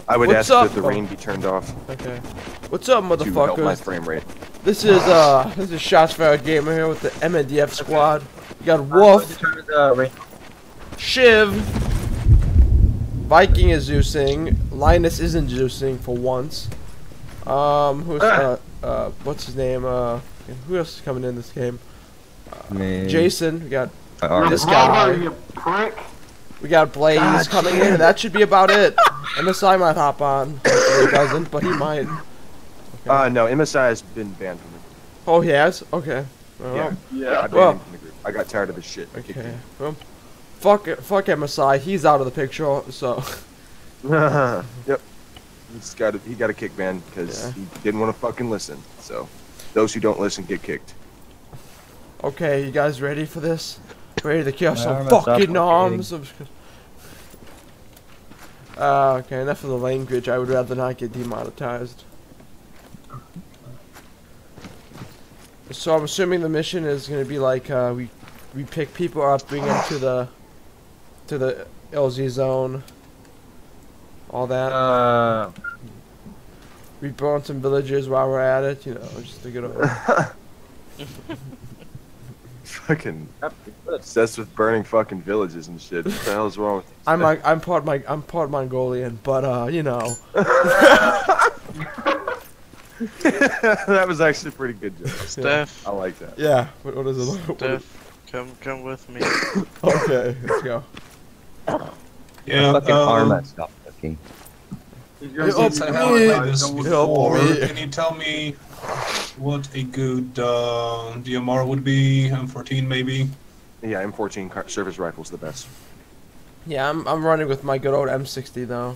I would What's ask up? that the rain be turned off Okay. What's up, to help my motherfuckers? frame rate. This is Shots Fired Gamer here with the MNDF squad. You got Wolfe, Shiv, Viking is Zeusing, Linus isn't Zeusing for once. What's his name? Who else is coming in this game? Json. We got this guy. You prick. We got Blaze coming in, and that should be about it. MSI might hop on. He doesn't, but he might. Okay. No, MSI has been banned from the group. Oh, he has? Okay. Yeah. I banned him from the group. I got tired of his shit. Okay. Well, fuck MSI. He's out of the picture, so. Yep. He got a kick ban because he didn't want to fucking listen. So, those who don't listen get kicked. Okay, you guys ready for this? Ready to kill some fucking arms? Okay, enough of the language. I would rather not get demonetized. So I'm assuming the mission is gonna be like we pick people up, bring them to the LZ zone, all that. We burn some villages while we're at it, you know, just to get over. Fucking obsessed with burning fucking villages and shit. What the hell is wrong with you? I'm part Mongolian, but you know. That was actually a pretty good joke. Steph. I like that. Yeah. What is it? Steph, come with me. Okay, let's go. Yeah. Fucking Arma stopped looking. Help me. Can you tell me what a good DMR would be? M14 maybe? Yeah, M14 service rifle's the best. Yeah, I'm running with my good old M60 though.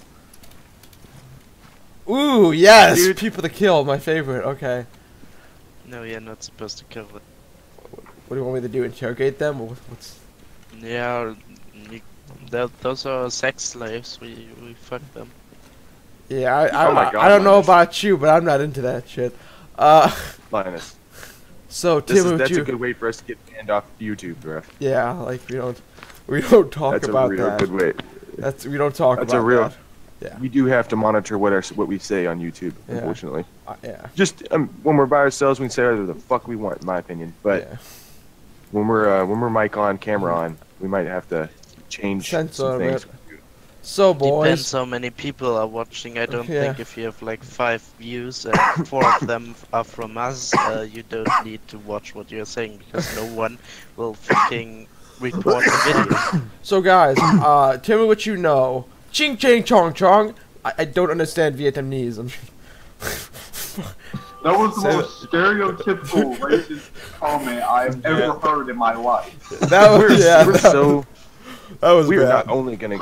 Ooh, yes! Dude. People to kill, my favorite. Okay. No, you're not supposed to kill it. What do you want me to do? Interrogate them? Or what's? Yeah, those are sex slaves. We fuck them. Yeah, I don't know Linus. about you, but I'm not into that shit. Linus. So Tim, That's a good way for us to get banned off YouTube, bro. Yeah, like we don't talk That's about a real that. good way. We don't talk That's about a real. that. Yeah. We do have to monitor what we say on YouTube, Yeah. unfortunately. Yeah. Just when we're by ourselves, we can say whatever the fuck we want, in my opinion. But Yeah. when we're mic on, camera on, we might have to change Censor some a things. bit. So boys. Depends how many people are watching. I don't think if you have like 5 views and 4 of them are from us, you don't need to watch what you're saying because no one will fucking report the video. So guys, tell me what you know. Ching ching chong chong. I don't understand Vietnamese. That was the most stereotypical racist comment I've ever heard in my life. That was that was We're bad. not only gonna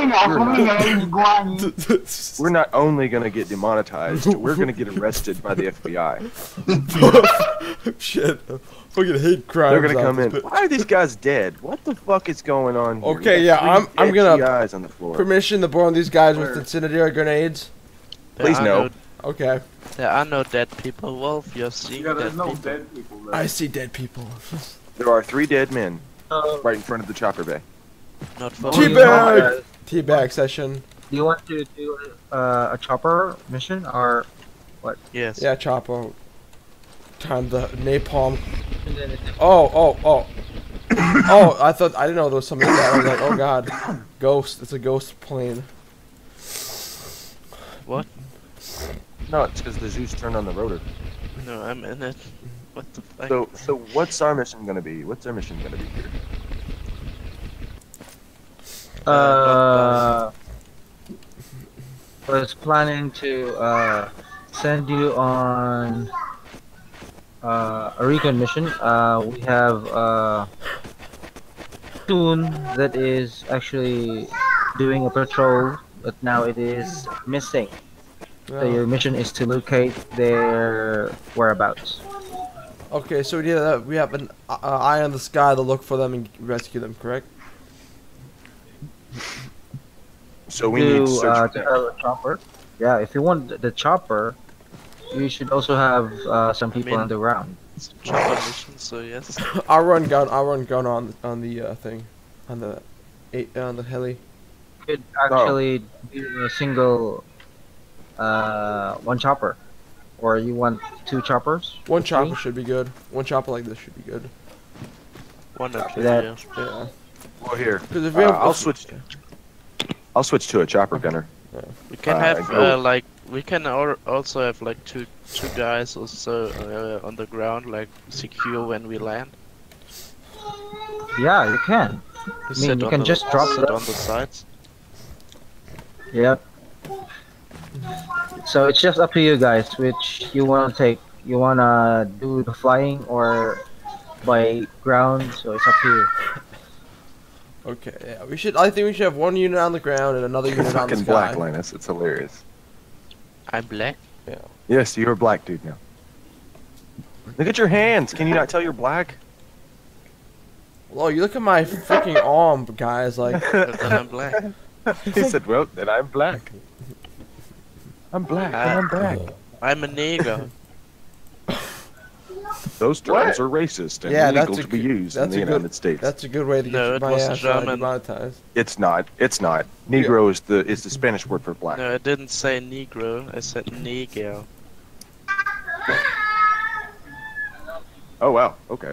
We're we're not only gonna get demonetized. We're gonna get arrested by the FBI. Shit. Fucking hate crimes. They're gonna come in. Why are these guys dead? What the fuck is going on here? Okay, We yeah, got I'm three gonna dead GIs on the floor. permission to burn these guys with incendiary grenades. Please no. Okay. There are no dead people. Wolf, you're seeing Yeah, dead there's no people. dead people there. I see dead people. There are 3 dead men right in front of the chopper bay. Not for Teabag! Teabag session. Do you want to do a chopper mission or Yes. Yeah, Chopper. Time the napalm. Oh. Oh, I didn't know there was something like that. I was like, oh god. Ghost. It's a ghost plane. What? No, it's because the Zeus turned on the rotor. No, I'm in it. What the fuck? So what's our mission gonna be? What's our mission gonna be here? was planning to send you on a recon mission. We have a platoon that is actually doing a patrol, but now it is missing. So your mission is to locate their whereabouts. Okay, so we have an eye on the sky to look for them and rescue them, correct? So we need to search to have a chopper. Yeah, if you want the chopper, you should also have some people on the ground. It's a chopper mission, so yes. I'll run gun on the thing, on the heli. You could actually do a single one chopper, or you want 2 choppers? One chopper should be good. One chopper like this should be good. One or two, That- yeah. Yeah. Well, here. 'Cause if we have, I'll switch. I'll switch to a chopper gunner. We can have go. like we can also have like two guys also on the ground, like secure when we land. Yeah, you can. We mean, sit you on can the, just drop sit it. on the sides. Yep. So it's just up to you guys which you want to take. You want to do the flying or by ground, so it's up to you. Okay, yeah, we should. I think we should have one unit on the ground and another You're unit on the fucking sky. black, Linus. It's hilarious. I'm black. Yes, you're a black dude now. Look at your hands. Can you not tell you're black? Well, you look at my freaking arm, guys. Like, But then I'm black. He said, well, then I'm black. I'm black, then I'm black. I'm a nigger. Those terms are racist and Yeah, illegal that's to be used in that's the a good- United States. that's a good way to get No, it my was ass German. demonetized. It's not. It's not. Negro is the Spanish word for black. No, I didn't say negro. I said nigger. Oh wow. Okay.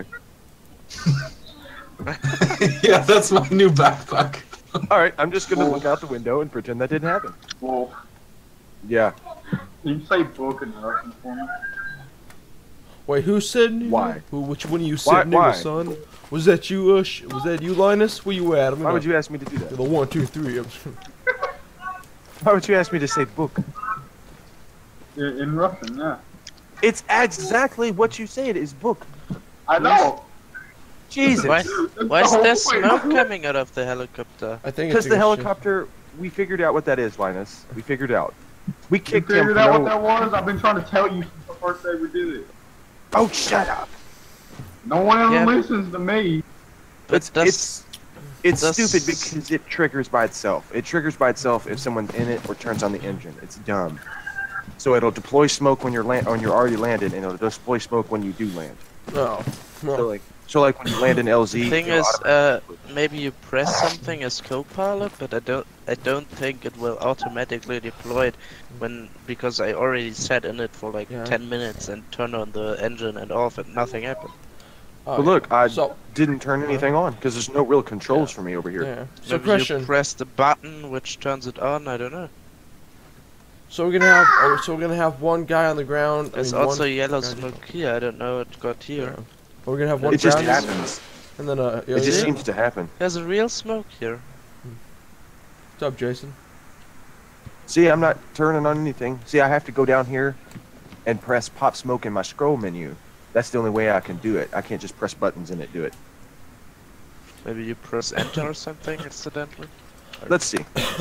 Yeah, that's my new backpack. All right. I'm just gonna look out the window and pretend that didn't happen. Wolf, Yeah. can you say book in Russian for me? Wait, who said nigger? Why? Which one of you Why- said nigger, why? son? Was that you, was that you, Linus? Where you at? I'm Why would you ask me to do that? The 1, 2, 3. Why would you ask me to say book? In Russian, yeah. It's exactly what you say. It is book. I know. Jesus. Why, That's why is the there whole point. smoke coming out of the helicopter? I think Because it's the helicopter, we figured out what that is, Linus. We figured out. We You kicked him. figured for out what no- that was? I've been trying to tell you since the first day we did it. Oh, shut up. No one ever Yeah, but- listens to me. It's does- does- stupid because it triggers by itself. It triggers by itself if someone's in it or turns on the engine. It's dumb. So it'll deploy smoke when you're already landed, and it'll deploy smoke when you do land. No. So like when you land in LZ. The thing it'll is, automatically- maybe you press something as co-pilot, but I don't think it will automatically deploy it because I already sat in it for like Yeah. 10 minutes and turned on the engine and off, and nothing happened. But look, I So, didn't turn anything on because there's no real controls for me over here. yeah. So, Maybe question. you press the button which turns it on. I don't know. So we're gonna have. Oh, so we're gonna have one guy on the ground. There's one also yellow guy- smoke here. I don't know what got here. Yeah. We're gonna have one It just ground happens. and then It just seems to happen. There's a real smoke here. What's up, Jason? See, I'm not turning on anything. See, I have to go down here and press pop smoke in my scroll menu. That's the only way I can do it. I can't just press buttons and it do it. Maybe you press enter or something accidentally. Let's see.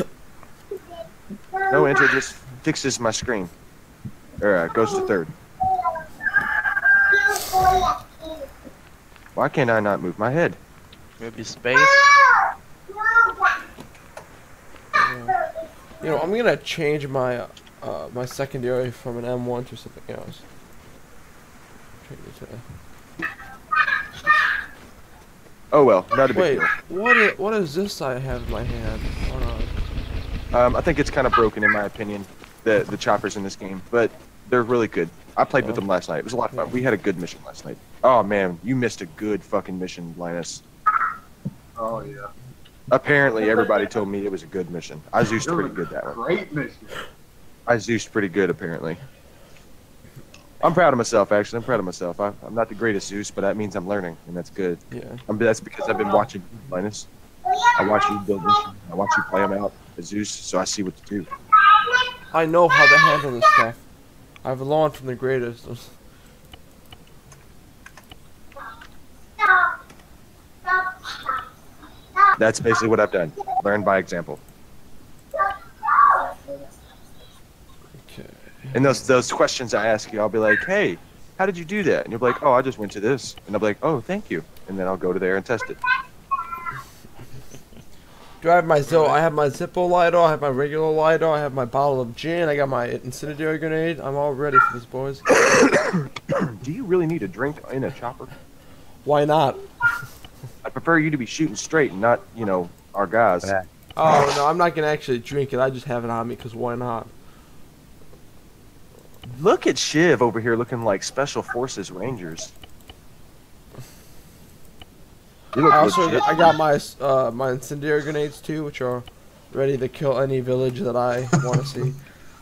No enter just fixes my screen. Or goes to third. Why can't I not move my head? Maybe space. You know, I'm gonna change my my secondary from an M1 to something else. Change it to- Oh well, not a big Wait, deal. what is this I have in my hand? Hold on. I think it's kind of broken in my opinion, the choppers in this game, but they're really good. I played with them last night. It was a lot of fun. We had a good mission last night. Oh man, you missed a good fucking mission, Linus. Oh, yeah. Apparently, everybody told me it was a good mission. I Zeused pretty good that one. Great mission. I Zeused pretty good, apparently. I'm proud of myself, actually. I'm proud of myself. I'm not the greatest Zeus, but that means I'm learning, and that's good. Yeah. That's because I've been watching you, Linus. I watch you build missions. I watch you play them out as Zeus, so I see what to do. I know how to handle this stuff. I've learned from the greatest. That's basically what I've done. Learn by example. Okay. And those questions I ask you, I'll be like, hey, how did you do that? And you'll be like, oh, I just went to this. And I'll be like, oh, thank you. And then I'll go to there and test it. Do I have my I have my Zippo lighter, I have my regular lighter, I have my bottle of gin, I got my incendiary grenade. I'm all ready for this, boys. Do you really need a drink in a chopper? Why not? I prefer you to be shooting straight and not, our guys. Oh, no, I'm not going to actually drink it. I just have it on me because why not? Look at Shiv over here looking like Special Forces Rangers. You look legit. I got my incendiary grenades too, which are ready to kill any village that I want to see.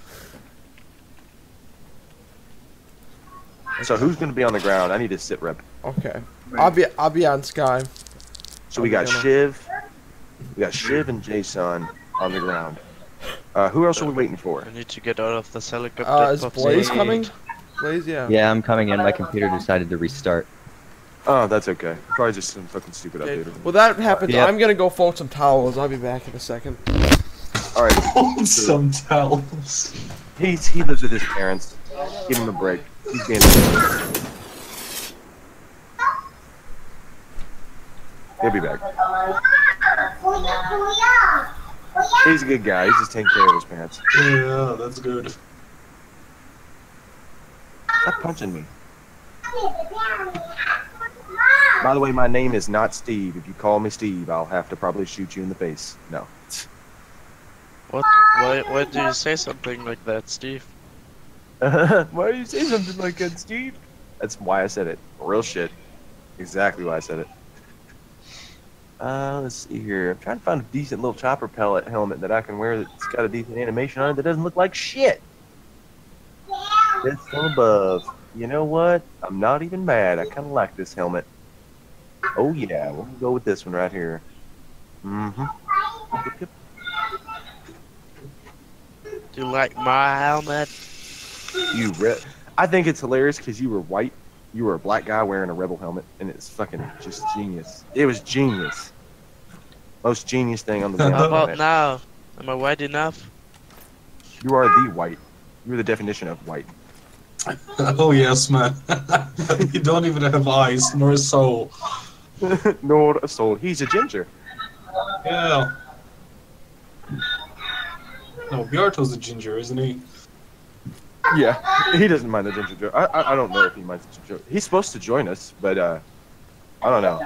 So who's gonna be on the ground? I need a sit rep. Okay, I'll be on Sky. So we got Shiv, and Json on the ground. Who else are we waiting for? I need to get out of this helicopter. Is Blaze coming? Blaze, yeah. Yeah, I'm coming in. My computer decided to restart. Oh, that's okay. Probably just some fucking stupid Okay. update. Well, that happens. Yeah. I'm gonna go fold some towels. I'll be back in a second. All right. Some towels. He lives with his parents. Give him a break. He's being. He'll be back. He's a good guy. He's just taking care of his parents. Yeah, that's good. Stop punching me. By the way, my name is not Steve. If you call me Steve, I'll have to probably shoot you in the face. No. What? Why do you say something like that, Steve? Why do you say something like that, Steve? That's why I said it. Real shit. Exactly why I said it. Let's see here. I'm trying to find a decent little chopper pellet helmet that I can wear that's got a decent animation on it that doesn't look like shit. This one above. You know what? I'm not even mad. I kind of like this helmet. Oh yeah, we'll go with this one right here. Mm-hmm. Do you like my helmet? I think it's hilarious because you were white. You were a black guy wearing a rebel helmet, and it's fucking just genius. It was genius. Most genius thing on the planet. How about now? Am I white enough? You are the white. You're the definition of white. Oh yes, man. You don't even have eyes nor a soul. Nor a soul. He's a ginger. Yeah. No, Bjarto's a ginger, isn't he? Yeah, he doesn't mind the ginger joke. I don't know if he minds the ginger joke. He's supposed to join us, but I don't know.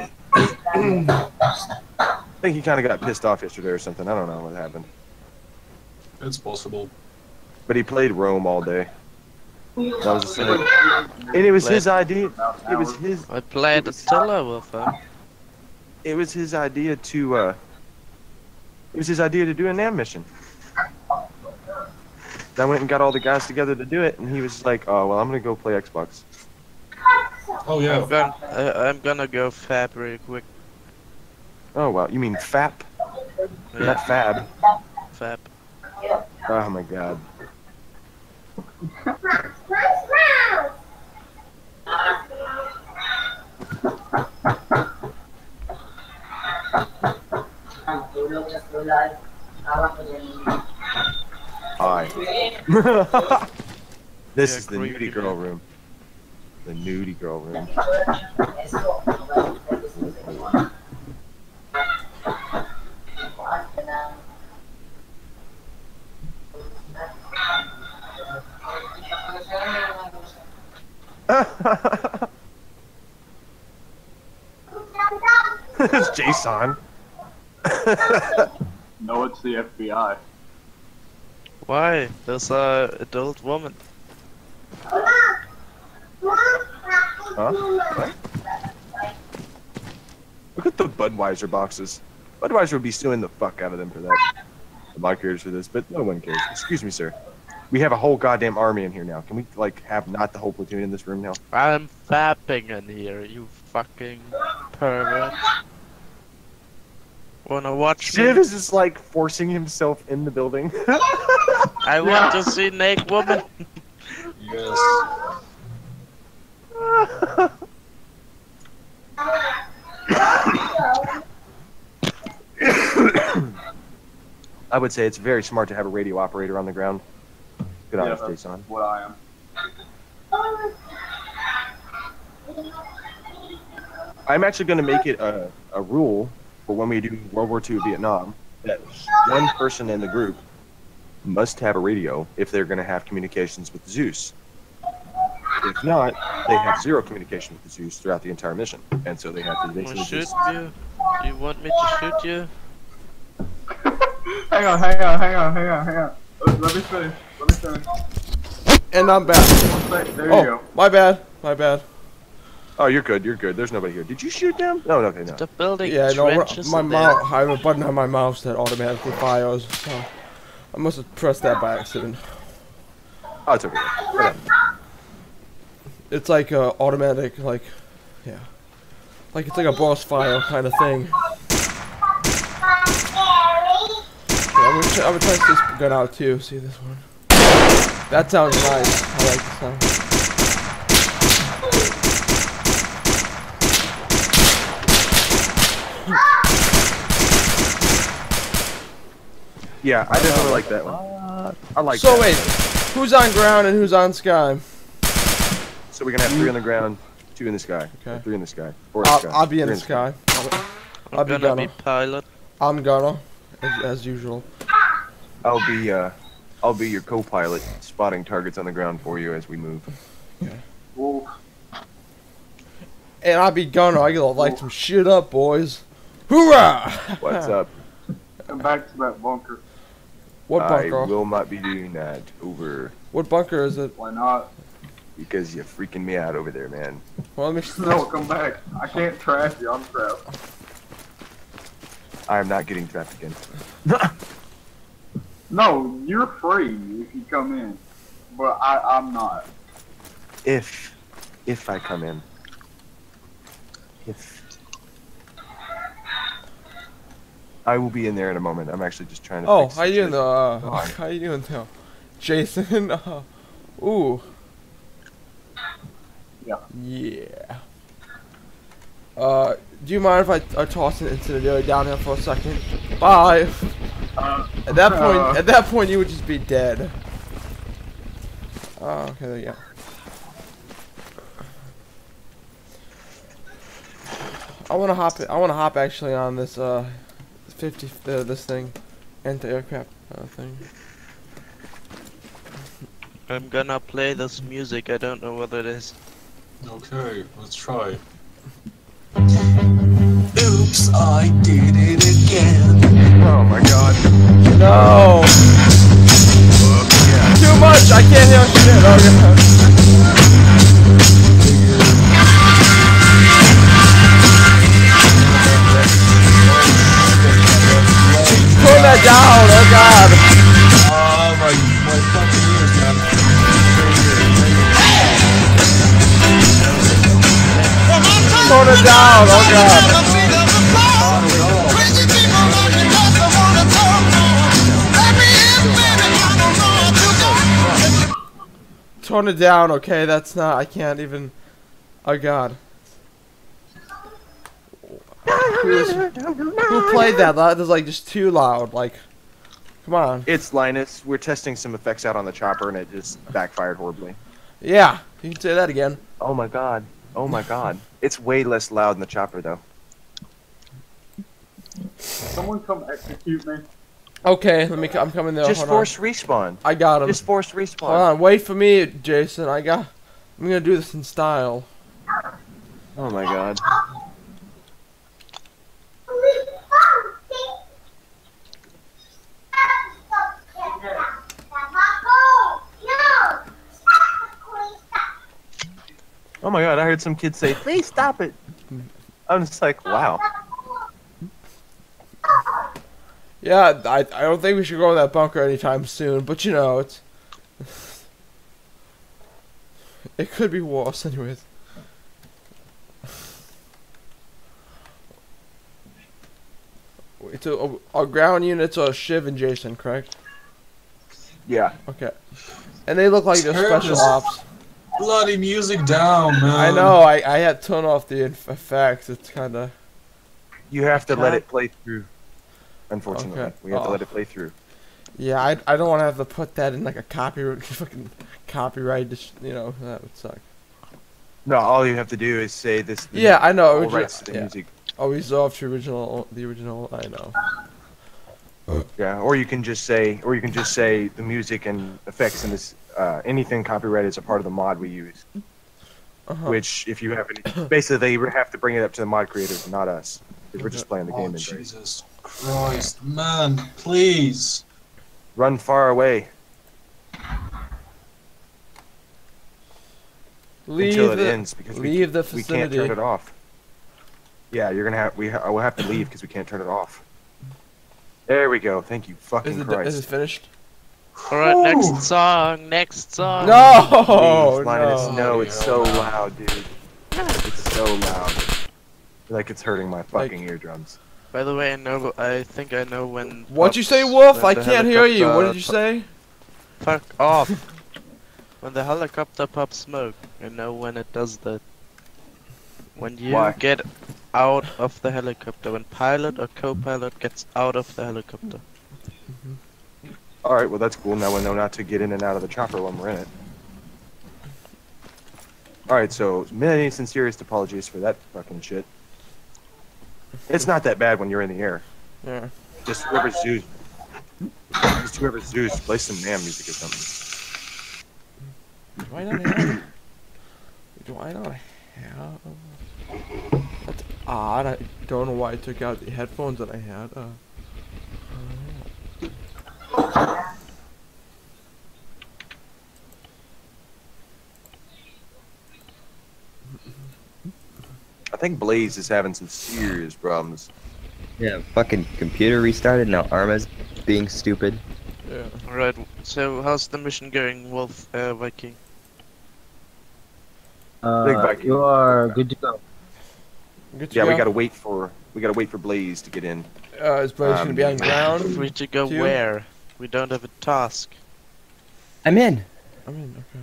I think he kind of got pissed off yesterday or something. I don't know what happened. It's possible. But he played Rome all day. That was just like, and it was his idea. It was his. I played Attila with him. It was his idea to. It was his idea to do a NAM mission. I went and got all the guys together to do it, and he was like, "Oh well, I'm gonna go play Xbox." Oh yeah. I'm gonna go fab real quick. Oh wow, you mean FAP? Yeah, Not Fab. fab. Oh my god. Hi. This is the nudie girl room. The nudie girl room. It's Json. No, it's the FBI. Why? There's a adult woman. Huh? What? Look at the Budweiser boxes. Budweiser would be suing the fuck out of them for that. I'm not curious for this, but no one cares. Excuse me, sir. We have a whole goddamn army in here now. Can we, like, have not the whole platoon in this room now? I'm fapping in here, you fucking pervert. Wanna watch Shiv me? is just, like, forcing himself in the building. I want to see naked woman. Yes. I would say it's very smart to have a radio operator on the ground. Good on us, that's Json. what I am. I'm actually going to make it a rule for when we do World War II Vietnam that one person in the group must have a radio if they're going to have communications with Zeus. If not, they have zero communication with the Zeus throughout the entire mission, and so they have to Wanna basically shoot just... you? You want me to shoot you? Hang on. Let me finish. And I'm back. There you Oh, go. my bad. My bad. Oh, you're good. You're good. There's nobody here. Did you shoot them? No, okay, no. The building Yeah, no, trenches my in there. mouse. I have a button on my mouse that automatically fires. So I must have pressed that by accident. Oh, it's okay. Whatever. It's like a automatic, like, yeah, like it's like a boss file kind of thing. Yeah, I'm gonna test this gun out too. See this one? That sounds nice. I like the sound. Yeah, I definitely like that one. I like So that. wait, who's on ground and who's on sky? So we're gonna have 3 on the ground, 2 in the sky. Okay. 3 in the sky. 4 in the sky. I'll be in Three the sky. I'll I'm be gonna gonna. be pilot. I'm gonna, as usual. I'll be your co-pilot, spotting targets on the ground for you as we move. Wolf. And I'll be gonna. I gotta light some shit up, boys. Hoorah! What's up? Come back to that bunker. What I bunker? will not be doing that. Over. What bunker is it? Why not? Because you're freaking me out over there, man. Well, let me. No, come back. I can't trash you. I'm trapped. I am not getting trapped again. No, you're free if you come in, but I'm not. If I come in. If. I will be in there in a moment. I'm actually just trying to. Oh, fix how you doing, situation. though? How you doing, though? Jason. Ooh. Yeah. Yeah. Do you mind if I toss it into the down here for a second? Bye. At that point, you would just be dead. Oh, okay, there you go. I wanna hop actually on this 50 this thing, anti-aircraft thing. I'm gonna play this music. I don't know what it is. Okay, let's try. Oops, I did it again. Oh my god. No! Yeah. Too much! I can't hear shit! Oh god. Turn that down! Oh god! Oh my fucking ears, man. Turn it down! Oh god! Tone it down, okay? That's not. I can't even. Oh god. Who played that? That was like just too loud. Like, come on. It's Linus. We're testing some effects out on the chopper and it just backfired horribly. Yeah, you can say that again. Oh my god. Oh my god. It's way less loud in the chopper though. Someone come execute me. Okay, let me. I'm coming there. Just Hold force on. respawn. I got him. Just force respawn. Hold on, wait for me, Jason. I'm gonna do this in style. Oh my god. Oh my god, I heard some kids say, please stop it. I'm just like, wow. Yeah, I don't think we should go in that bunker anytime soon, but you know, it's it could be worse anyways. Wait, so our ground units are Shiv and Json, correct? Yeah. Okay. And they look like they're special ops. Bloody music down, man. I know, I had to turn off the effects, it's kinda... You have to let it play through. Unfortunately. Okay. We have to let it play through. Yeah, I don't want to have to put that in like a fucking copyright, you know, that would suck. No, all you have to do is say this. Yeah, I know. All rights to the music. Oh, resolve to the original. I know. Yeah, or you can just say, the music and effects in this, anything copyrighted is a part of the mod we use. Which, if you have any, basically they have to bring it up to the mod creators, not us. Because we're just playing the game. Oh, Jesus Christ, man, please. Run far away. until it ends because leave the we can't vicinity. turn it off. Yeah, you're gonna have I will have to leave because we can't turn it off. There we go. Thank you, fucking Christ. Is it finished? Alright, next song, next song. No, Please, Linus, no. no, it's so loud, dude. It's so loud. Like it's hurting my fucking eardrums. By the way, I think I know when. What'd you say, Wolf? when I the can't hear you. What helicopter did you say? Fuck off. When the helicopter pops smoke, I know when it does that. When you Why? get out of the helicopter, when pilot or co-pilot gets out of the helicopter. Alright, well that's cool. Now we know not to get in and out of the chopper when we're in it. Alright, so many sincerest apologies for that fucking shit. It's not that bad when you're in the air. Yeah. Just whoever's Zeus. Play some damn music or something. Do I not have? Do I not have? That's odd. I don't know why I took out the headphones that I had. I think Blaze is having some serious problems. Yeah, fucking computer restarted, now Arma's being stupid. Yeah. Alright, so how's the mission going, Wolf, Viking? Big Viking. You are good to go. Good to Yeah, go. we gotta wait for Blaze to get in. Is Blaze gonna be on ground? Free to go Two? where? We don't have a task. I'm in. I mean, okay.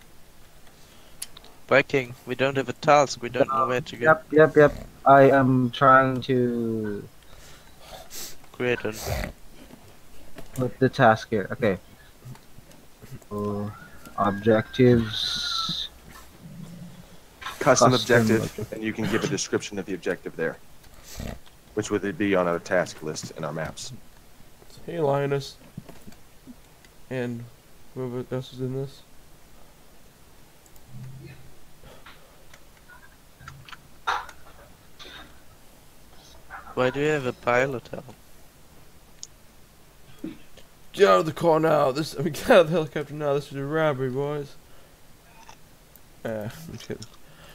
Viking, we don't have a task, we don't know where to go. Yep. I am trying to Create an. put the task here. Okay. So, objectives. Custom Custom objective, and you can give a description of the objective there. Which would be on our task list in our maps. Hey, Linus. And whoever else is in this? Why do you have a pilot helm? Get out of the car now. Get out of the helicopter now. This is a robbery, boys. I'm just kidding.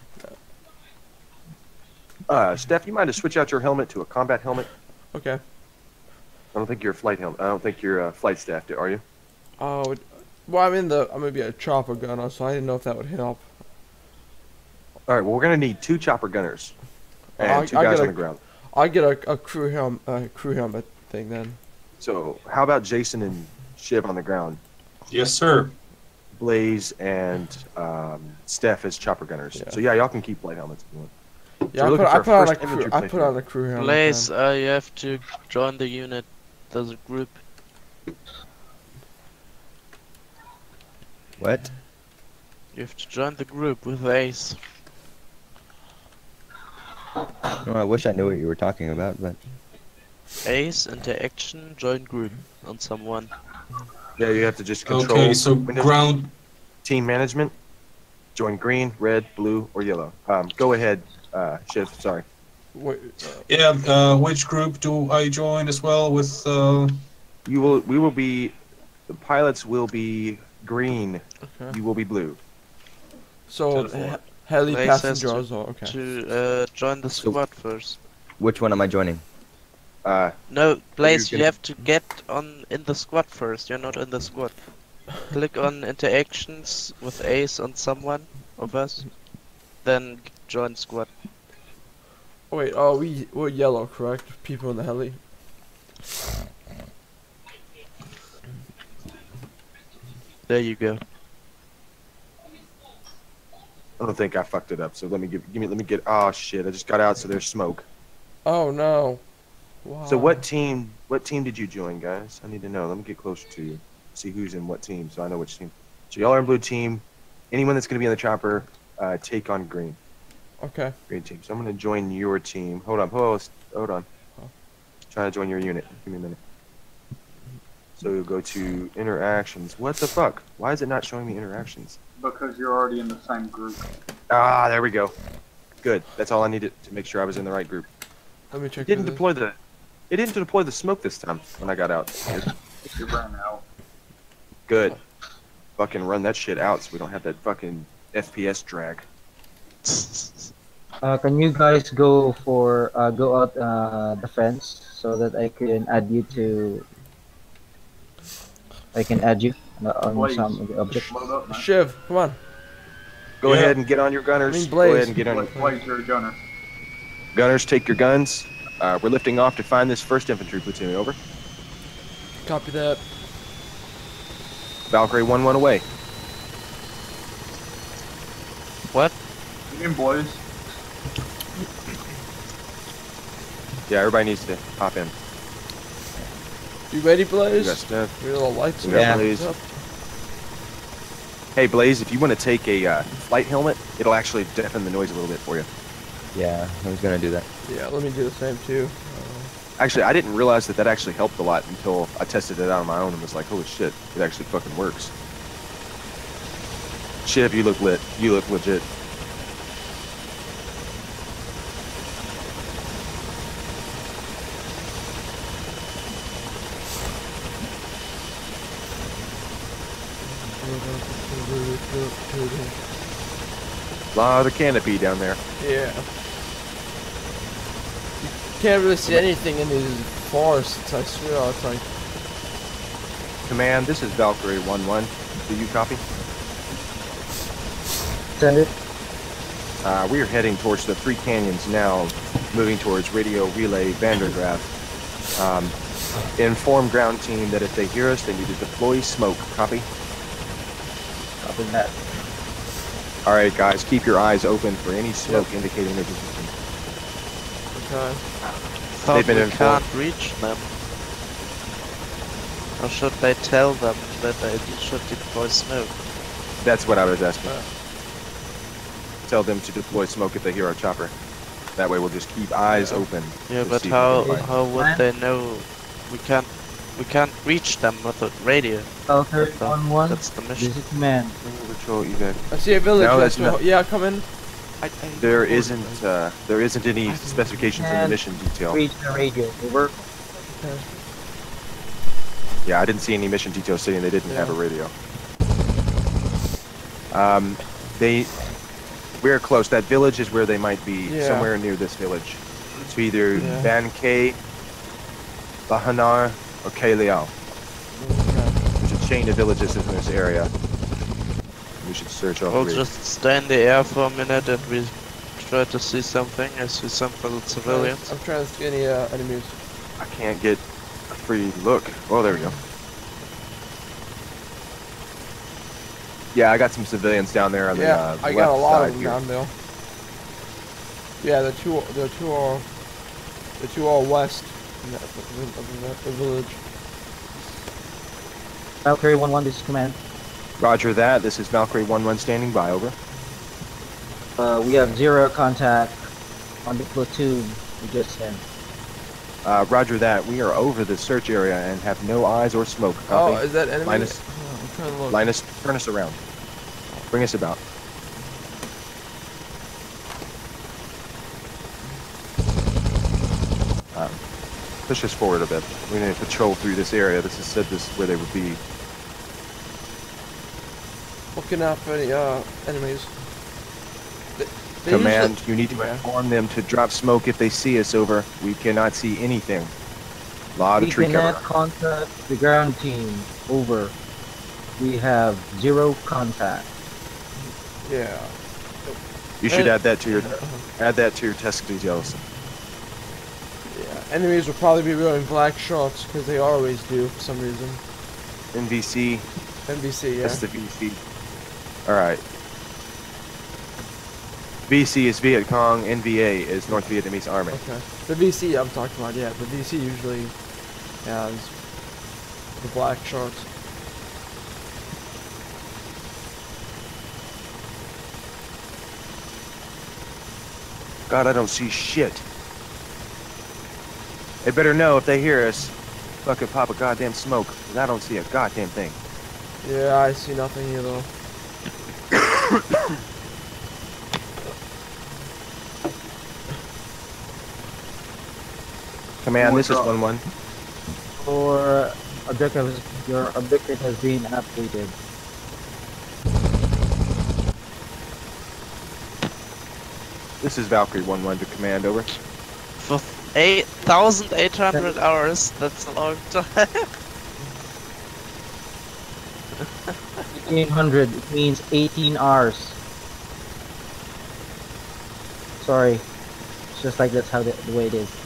Steph, you mind to switch out your helmet to a combat helmet? Okay. I don't think you're a flight helmet. I don't think you're a flight staff, are you? Oh, well, I'm gonna be a chopper gunner, so I didn't know if that would help. Alright, well we're gonna need 2 chopper gunners. And I 2 guys get on a- the ground. I get a crew helmet thing then. So how about Json and Shiv on the ground? Yes, sir. Blaze and Steph as chopper gunners. Yeah. So yeah, y'all can keep flight helmets if you want. Yeah, we're I looking put, for I our put on a first crew. infantry I plate put on a crew helmet. Blaze, then. you have to join the unit. There's a group. What? You have to join the group with Ace. Oh, I wish I knew what you were talking about, but Ace, interaction, join group on someone. Yeah, you have to just control Okay, so Windows ground. team management. Join green, red, blue, or yellow. Go ahead, Shiv, sorry. Wait, Yeah, which group do I join as well with? We will be, the pilots will be green, okay. you will be blue. So to the floor. heli Blaze has passengers. Oh, okay. To join the squad first. which one am I joining? No, Blaze, you gonna- have to get in the squad first. You're not in the squad. Click on interactions with Ace on someone of us, then join squad. Oh, wait, we're yellow, correct? People in the heli. There you go. I don't think I fucked it up, so let me get, oh shit, I just got out, so there's smoke. Oh no. Wow. So what team did you join, guys? I need to know, let me get closer to you. See who's in what team, so I know which team. So y'all are in blue team. Anyone that's gonna be on the chopper, take on green. Okay. Green team. So I'm gonna join your team. Hold on, hold on. Oh. Trying to join your unit. Give me a minute. So you'll go to interactions. What the fuck? Why is it not showing me interactions? Because you're already in the same group. Ah, there we go. Good. That's all I needed to make sure I was in the right group. Let me check. It didn't this. deploy the smoke this time when I got out. You ran out. Good. Fucking run that shit out so we don't have that fucking FPS drag. Can you guys go for go out the fence so that I can add you to? I can add you on Blaze, some of the object. load up, man. Shiv, come on. Go Yeah. ahead and get on your gunners. I mean, Go Blaze. ahead and get on. Blaze, you're a gunner. Gunners, take your guns. We're lifting off to find this 1st infantry platoon. Over. Copy that. Valkyrie 1-1 away. What? You in, Blaze? Yeah, everybody needs to hop in. You ready, You Blaze? got stuff. Your little lights We are got up. Blaze. Hey Blaze, if you want to take a flight helmet, it'll actually deafen the noise a little bit for you. Yeah, I was gonna do that. Yeah, let me do the same too. Actually, I didn't realize that actually helped a lot until I tested it out on my own and was like, holy shit, it actually fucking works. Shiv, you look lit. You look legit. Lot of canopy down there. Yeah. You can't really see anything in these forests, I swear. It's like, Command, this is Valkyrie 1-1. Do you copy? Send it. We are heading towards the 3 canyons now, moving towards radio relay Vandergraaf. Inform ground team that if they hear us, they need to deploy smoke. Copy? Copy that. Alright guys, keep your eyes open for any smoke indicating their position. okay. Thought They've been we informed. can't reach them. Or should they tell them that they should deploy smoke? That's what I was asking. Tell them to deploy smoke if they hear our chopper. That way we'll just keep eyes open. Yeah, to but see if we can find. how would they know? We can't reach them with the radio. Valkyrie That's 1-1. That's the mission. This is command. Patrol evac. I see a village. No, next that's to- yeah, come in. There isn't any specifications in the mission detail. Reach the radio. Over. Yeah, I didn't see any mission details saying they didn't have a radio. We're close. That village is where they might be, Yeah. somewhere near this village. It's either Yeah. Ban K, Bahanar, or K Liao. There's a chain of villages in this area. We should search all We'll three. just stay in the air for a minute and we try to see something. I see some civilians. I'm trying to see any enemies. I can't get a free look. Oh, there we go. Yeah, I got some civilians down there on the, Yeah, the I got a left lot side of them here. down there. Yeah, the two are west of the village. Valkyrie 1-1. This is command. Roger that. This is Valkyrie 1-1 standing by. Over. We have 0 contact on the platoon we just sent. Roger that. We are over the search area and have no eyes or smoke. Oh, Copy. is that enemy? Linus. Oh, I'm trying to look. Linus, turn us around. Bring us about. Push us forward a bit. We're going to patrol through this area. This is said this is where they would be. Looking out for any enemies. They Command, usually- you need to Yeah. inform them to drop smoke if they see us. Over. We cannot see anything. Lot of We tree cannot cover. contact the ground team. Over. We have 0 contact. Yeah. You should add that to your test details. Yeah. Enemies will probably be wearing black shorts because they always do for some reason. NVC. NBC, yeah. That's the VC. Alright. VC is Viet Cong, NVA is North Vietnamese Army. Okay. The VC I'm talking about, yeah. The VC usually has the black shorts. God, I don't see shit. They better know if they hear us, fucking pop a goddamn smoke, 'cause I don't see a goddamn thing. Yeah, I see nothing either. Command, this is 1-1. Your objective has been updated. This is Valkyrie 1-1 to command, over. For 8,800 hours, that's a long time. 1800 means 18 hours. Sorry. It's just like that's how the way it is.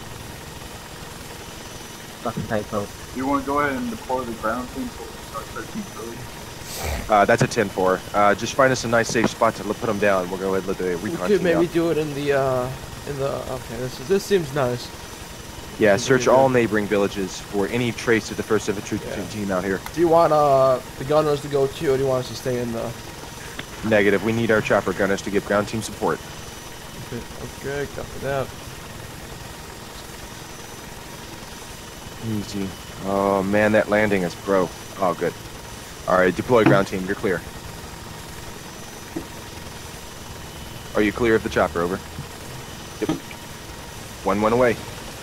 Fucking typo. You want to go ahead and deploy the ground team so we can start searching early? That's a 10-4. Just find us a nice safe spot to put them down. We'll go ahead and let the We recon could team maybe out. do it in the okay, this seems nice. Yeah, search all neighboring villages for any trace of the 1st Infantry team out here. Do you want the gunners to go too, or do you want us to stay in the... Negative. We need our chopper gunners to give ground team support. Okay, copy that. Easy. Oh man, that landing is pro. Oh good. Alright, deploy ground team. You're clear. Are you clear of the chopper? Over. Yep. 1-1 away.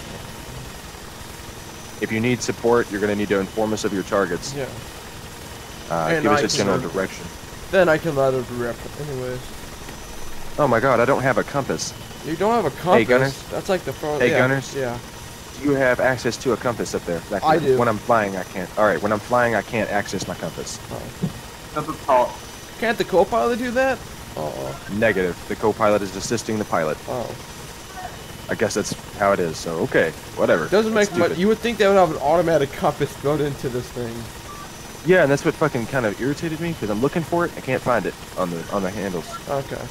If you need support, you're going to need to inform us of your targets. Yeah. Give us a general direction. Then I can let it direct. Anyways. Oh my god, I don't have a compass. You don't have a compass? Hey, gunners. That's like the phone. Hey, gunners. Yeah. Do you have access to a compass up there? Back I there? do. When I'm flying, I can't. Alright, when I'm flying, I can't access my compass. At the top. Can't the co-pilot do that? Oh. Negative. The co-pilot is assisting the pilot. Oh. I guess that's how it is, so okay. Whatever. Doesn't That's make much. stupid. You would think they would have an automatic compass built into this thing. Yeah, and that's what fucking kind of irritated me, because I'm looking for it, I can't find it on the handles. Okay.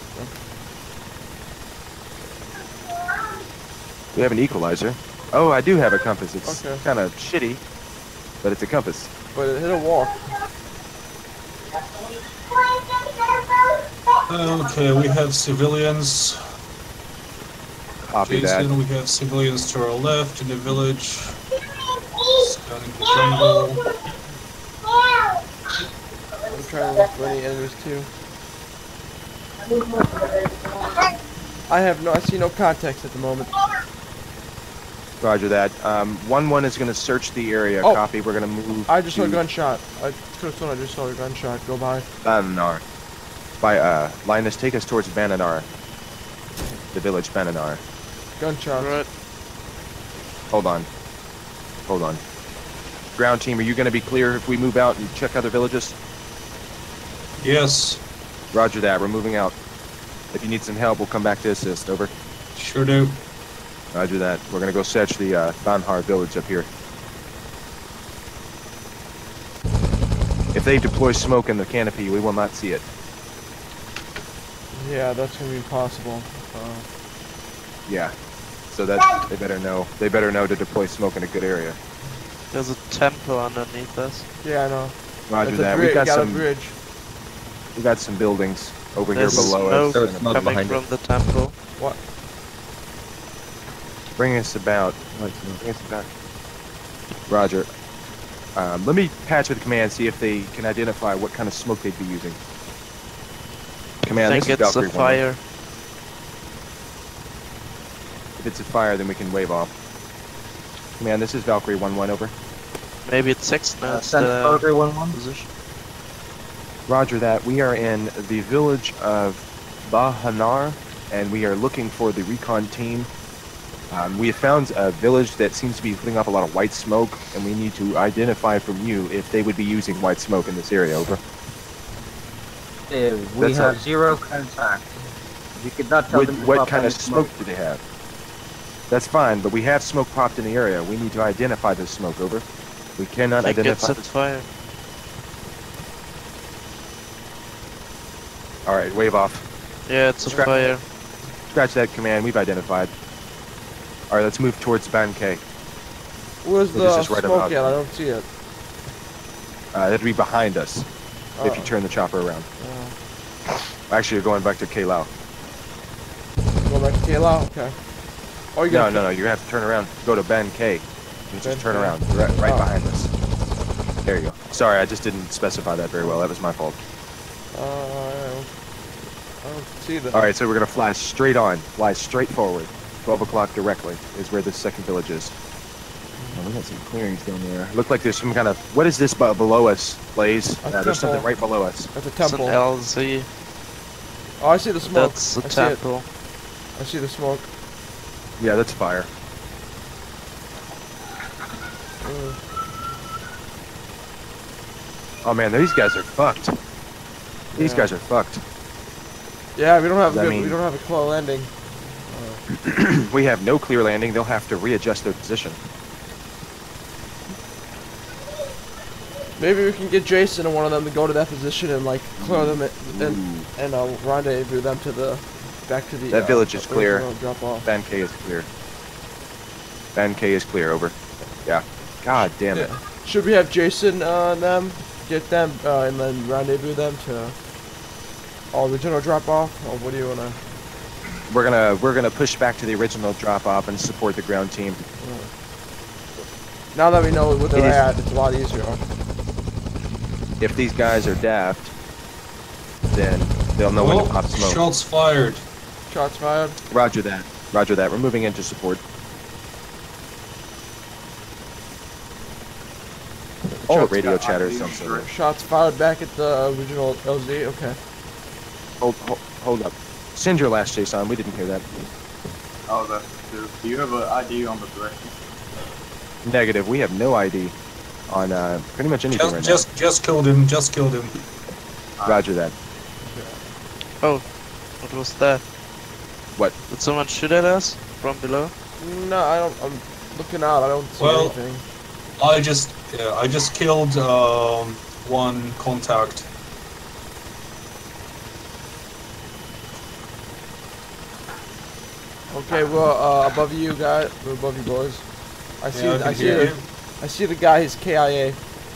We have an equalizer. Oh, I do have a compass. It's Okay. kind of shitty, but it's a compass. But it hit a wall. Okay, we have civilians. Copy that. Json, we have civilians to our left in the village. Scanning the jungle. I'm trying to look for any enemies too. I see no context at the moment. Roger that. 1-1 is going to search the area. Oh. Copy. We're going to move. I just saw a to gunshot. I could have sworn I just saw a gunshot go by. Bananar. By Linus, take us towards Bananar. The village Bananar. Gunshot. Right. Hold on. Hold on. Ground team, are you going to be clear if we move out and check other villages? Yes, Roger that. We're moving out. If you need some help, we'll come back to assist. Over. sure do. Roger that. We're going to go search the Banhar village up here. If they deploy smoke in the canopy, we will not see it. Yeah, that's gonna be impossible. Yeah. So that they better know. They better know to deploy smoke in a good area. There's a temple underneath us. Yeah, I know. Roger It's that. a We got got a some. bridge. We got some buildings over There's here below us. smoke There's smoke coming behind from the temple. What? Bring us about. Bring us about. Roger. Let me patch with command, see if they can identify what kind of smoke they'd be using. Command, I this think is it's a Valkyrie 1. fire. If it's a fire, then we can wave off. Command, this is Valkyrie 1-1, over. Maybe it's 6 now. It's Send the Valkyrie 1-1. position. Roger that. We are in the village of Bahanar, and we are looking for the recon team. We have found a village that seems to be putting up a lot of white smoke, and we need to identify from you if they would be using white smoke in this area, over. We That's have all. 0 contact. You could not tell them to What pop kind any of smoke do they have? That's fine, but we have smoke popped in the area. We need to identify this smoke, over. We cannot I think it's identify a this. fire. Alright, wave off. Yeah, it's a Scrap. fire. Scratch that command, we've identified. Alright, let's move towards Bankei. Where's Which is the just right smoke about at? there. I don't see it. That'd be behind us, if you Oh. turn the chopper around. Oh. Actually, you're going back to Keilau. Go back to Kayla? Okay. Oh, you No, got no, no, you have to turn around. Go to Bankei. You just turn Bankei. around, right Oh. behind us. There you go. Sorry, I just didn't specify that very well. That was my fault. I don't see that. Alright, so we're going to fly straight on. Fly straight forward. 12 o'clock directly is where this second village is. Oh, we got some clearings down there. Look like there's some kind of... What is this below us, Blaze? A There's temple. something right below us. That's a It's an temple. LZ. Oh, I see the smoke. That's a I see it. temple. I see the smoke. Yeah, that's fire. Oh man, these guys are fucked. These Yeah. guys are fucked. Yeah, we don't have I good. mean- We don't have a clear landing. We have no clear landing. They'll have to readjust their position. Maybe we can get Json and one of them to go to that position and like clear them and rendezvous them to the back to the. That village is clear. Drop off. Ban K is clear. Ban K is clear. Over. Yeah. God damn it. Yeah. Should we have Json and them get them and then rendezvous them to original drop off, or what do you wanna? We're gonna push back to the original drop off and support the ground team. Now that we know where It they're is- at, it's a lot easier. If these guys are daft, then they'll know when to pop smoke. Shots fired. Shots fired. Roger that. Roger that. We're moving into support. All the radio chatter is some sort of. Shots fired back at the original LZ. Okay. Hold up. Send your last Json. We didn't hear that. Oh, that's true. Do you have an ID on the direction? Negative. We have no ID on pretty much anything right Just killed him. Just killed him. now. Roger that. Oh, what was that? What? Did someone shoot at us from below? No, I don't. I'm looking out. I don't see Well- anything. I just killed one contact. Okay, we're above you guys. We're above you boys. I see. Yeah, I can see. hear you. I see the guy. He's KIA.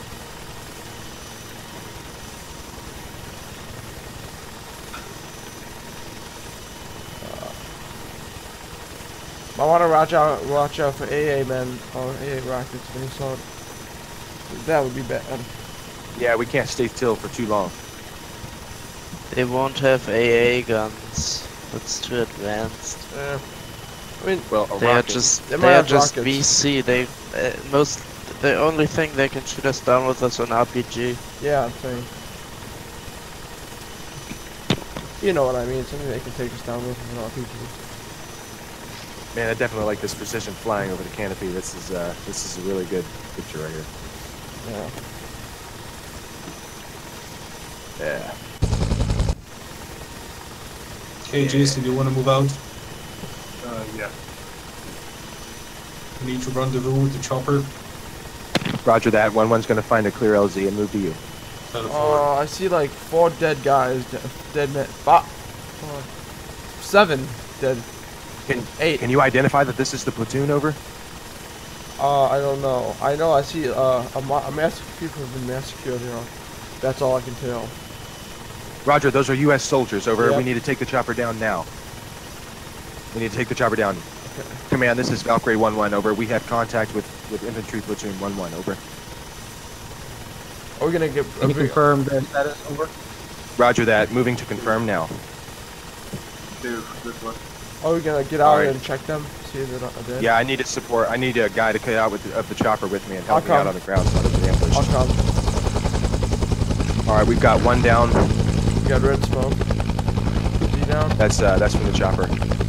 I want to watch out for AA men or AA rockets when you saw it. That would be bad. Yeah, we can't stay still for too long. They won't have AA guns. That's too advanced. Yeah. I mean, Well, a They are rocket. just They they might are have just rockets. VC. They the only thing they can shoot us down with is an RPG. yeah, I'm saying. You know what I mean? Something they can take us down with an RPG. Man, I definitely like this precision flying over the canopy. This is a really good picture right here. Yeah. Yeah. Okay, Jason, do you want to move out? Yeah. We need to rendezvous with the chopper. Roger that. 1-1's gonna find a clear LZ and move to you. 10-4. Oh, I see like 4 dead guys, dead men. 7 dead. Can 8. Can you identify that this is the platoon? Over. I don't know. I know I see a massive people have been massacred here. That's all I can tell. Roger. Those are U.S. soldiers. Over. Yep. We need to take the chopper down now. We need to take the chopper down. Okay. Command, this is Valkyrie 1-1. Over. We have contact with infantry platoon 1-1. Over. Are we gonna get? Can you confirm their status? Over. Roger that. Moving to confirm now. Dude, this one. Are we gonna get out Alright. and check them? See if they're not dead. Yeah, I need to support. I need a guy to cut out of the chopper with me and help I'll me out come. on the ground so I don't get ambushed. I'll come. All right, we've got 1 down. We got red smoke. Is he down? That's from the chopper.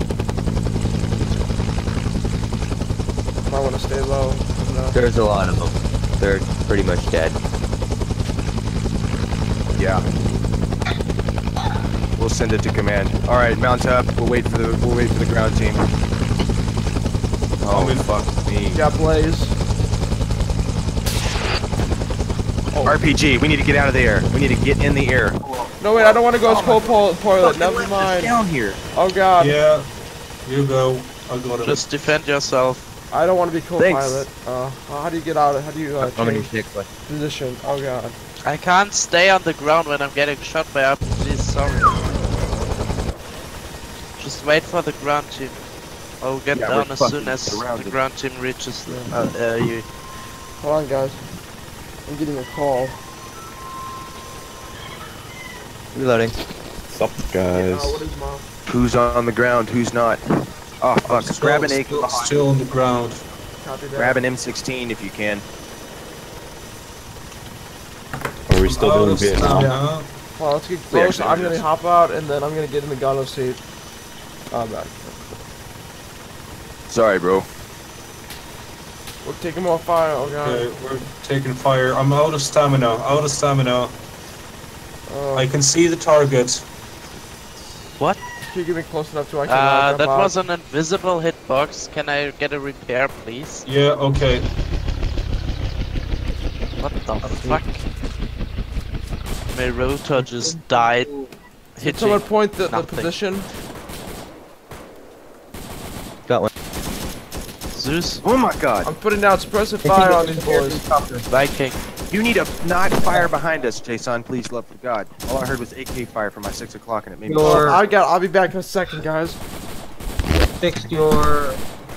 Might want to stay low. No. There's a lot of them. They're pretty much dead. Yeah. We'll send it to command. All right, mount up. We'll wait for the ground team. Oh fuck me. Got Blaze. RPG. We need to get out of the air. We need to get in the air. No wait, I don't want to go as cold toilet. Never mind. Down here. Oh god. Yeah, you go. I got it. Just defend yourself. I don't want to be Thanks. co-pilot. How do you get out? How do you How many change sick what? position? Oh god. I can't stay on the ground when I'm getting shot by RPGs. Sorry. Just wait for the ground team. I'll get Yeah, down we're as soon fucking as surrounded. the ground team reaches you. Hold on guys. I'm getting a call. Reloading. Sup, guys? What is mom? Who's on the ground? Who's not? Oh fuck! Grab an AK. Still on the ground. Copy that. Grab an M16 if you can. Are we still Out doing of Vietnam? stamina. Well, let's get We close. actually I'm do gonna this. hop out and then I'm gonna get in the gunner seat. Back. Sorry, bro. We're taking more fire. Oh god. Okay, we're taking fire. I'm out of stamina. Out of stamina. I can see the target. What? Can you get me close enough so I can That was an invisible hitbox. Can I get a repair, please? Yeah, okay. What the fuck? My rotor just died. Did someone Hitting point the nothing. position? Got one. Zeus, Oh my god. I'm putting down suppressive fire on these boys. Viking. You need to not fire behind us, Json, please, love for God. All I heard was AK fire from my 6 o'clock and it made me Your- I'll be back in a second, guys. Fixed your.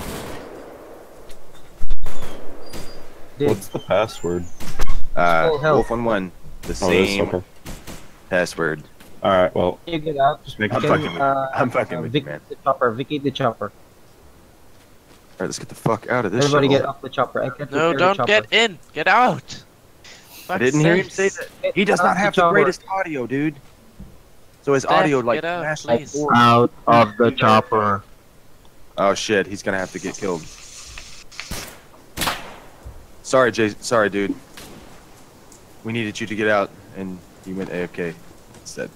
What's the password? Full health. Wolf11. The Oh, this, same okay. password. Alright, well, You get out. just make I'm sure. fucking with you. I'm fucking with you, man. The chopper. Vacate the chopper. Alright, let's get the fuck out of this Everybody shit. get off the chopper. I can't No, repair the don't chopper. get in. Get out. I didn't hear him say that. He does Get not off have the chopper. greatest audio, dude. So his Steph, audio like get out, massive please. force. Out of the chopper. Oh shit, he's gonna have to get killed. Sorry, sorry, dude. We needed you to get out, and you went AFK instead.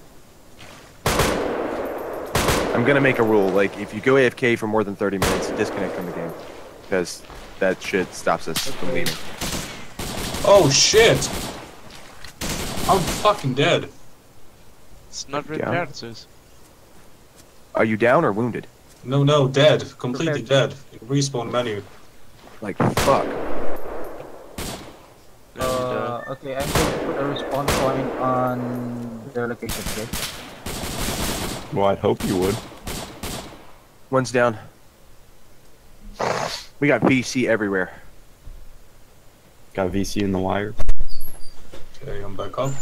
I'm gonna make a rule, like, if you go AFK for more than 30 minutes, disconnect from the game. Because that shit stops us from leaving. Oh shit! I'm fucking dead. It's not Down. repaired, Zeus. Are you down or wounded? No, dead. Completely dead. Respawn menu. Like, fuck. Okay, I'm going to put a respawn point on their location, okay? Well, I'd hope you would. One's down. We got VC everywhere. Got VC in the wire. Okay, I'm back up.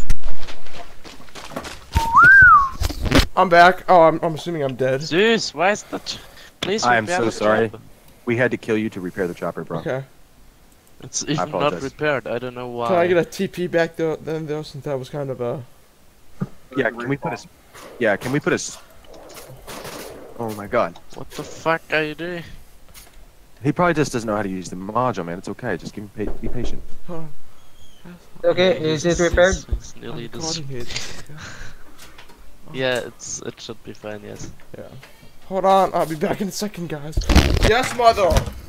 I'm back. Oh, I'm assuming I'm dead. Zeus, why is that? Please I am repair so the sorry. chopper. We had to kill you to repair the chopper, bro. Okay. It's even not apologize. repaired. I don't know why. Can I get a TP back there, then, though, since that was kind of a... Yeah, can we put a... Yeah, can we put a... Oh my god. What the fuck are you doing? He probably just doesn't know how to use the module, man. It's okay. Just give him be patient. Oh, Okay, is it repaired? It's nearly I'm this. recording it. Yeah, it should be fine. Yes. Yeah. Hold on, I'll be back in a second, guys. Yes, mother!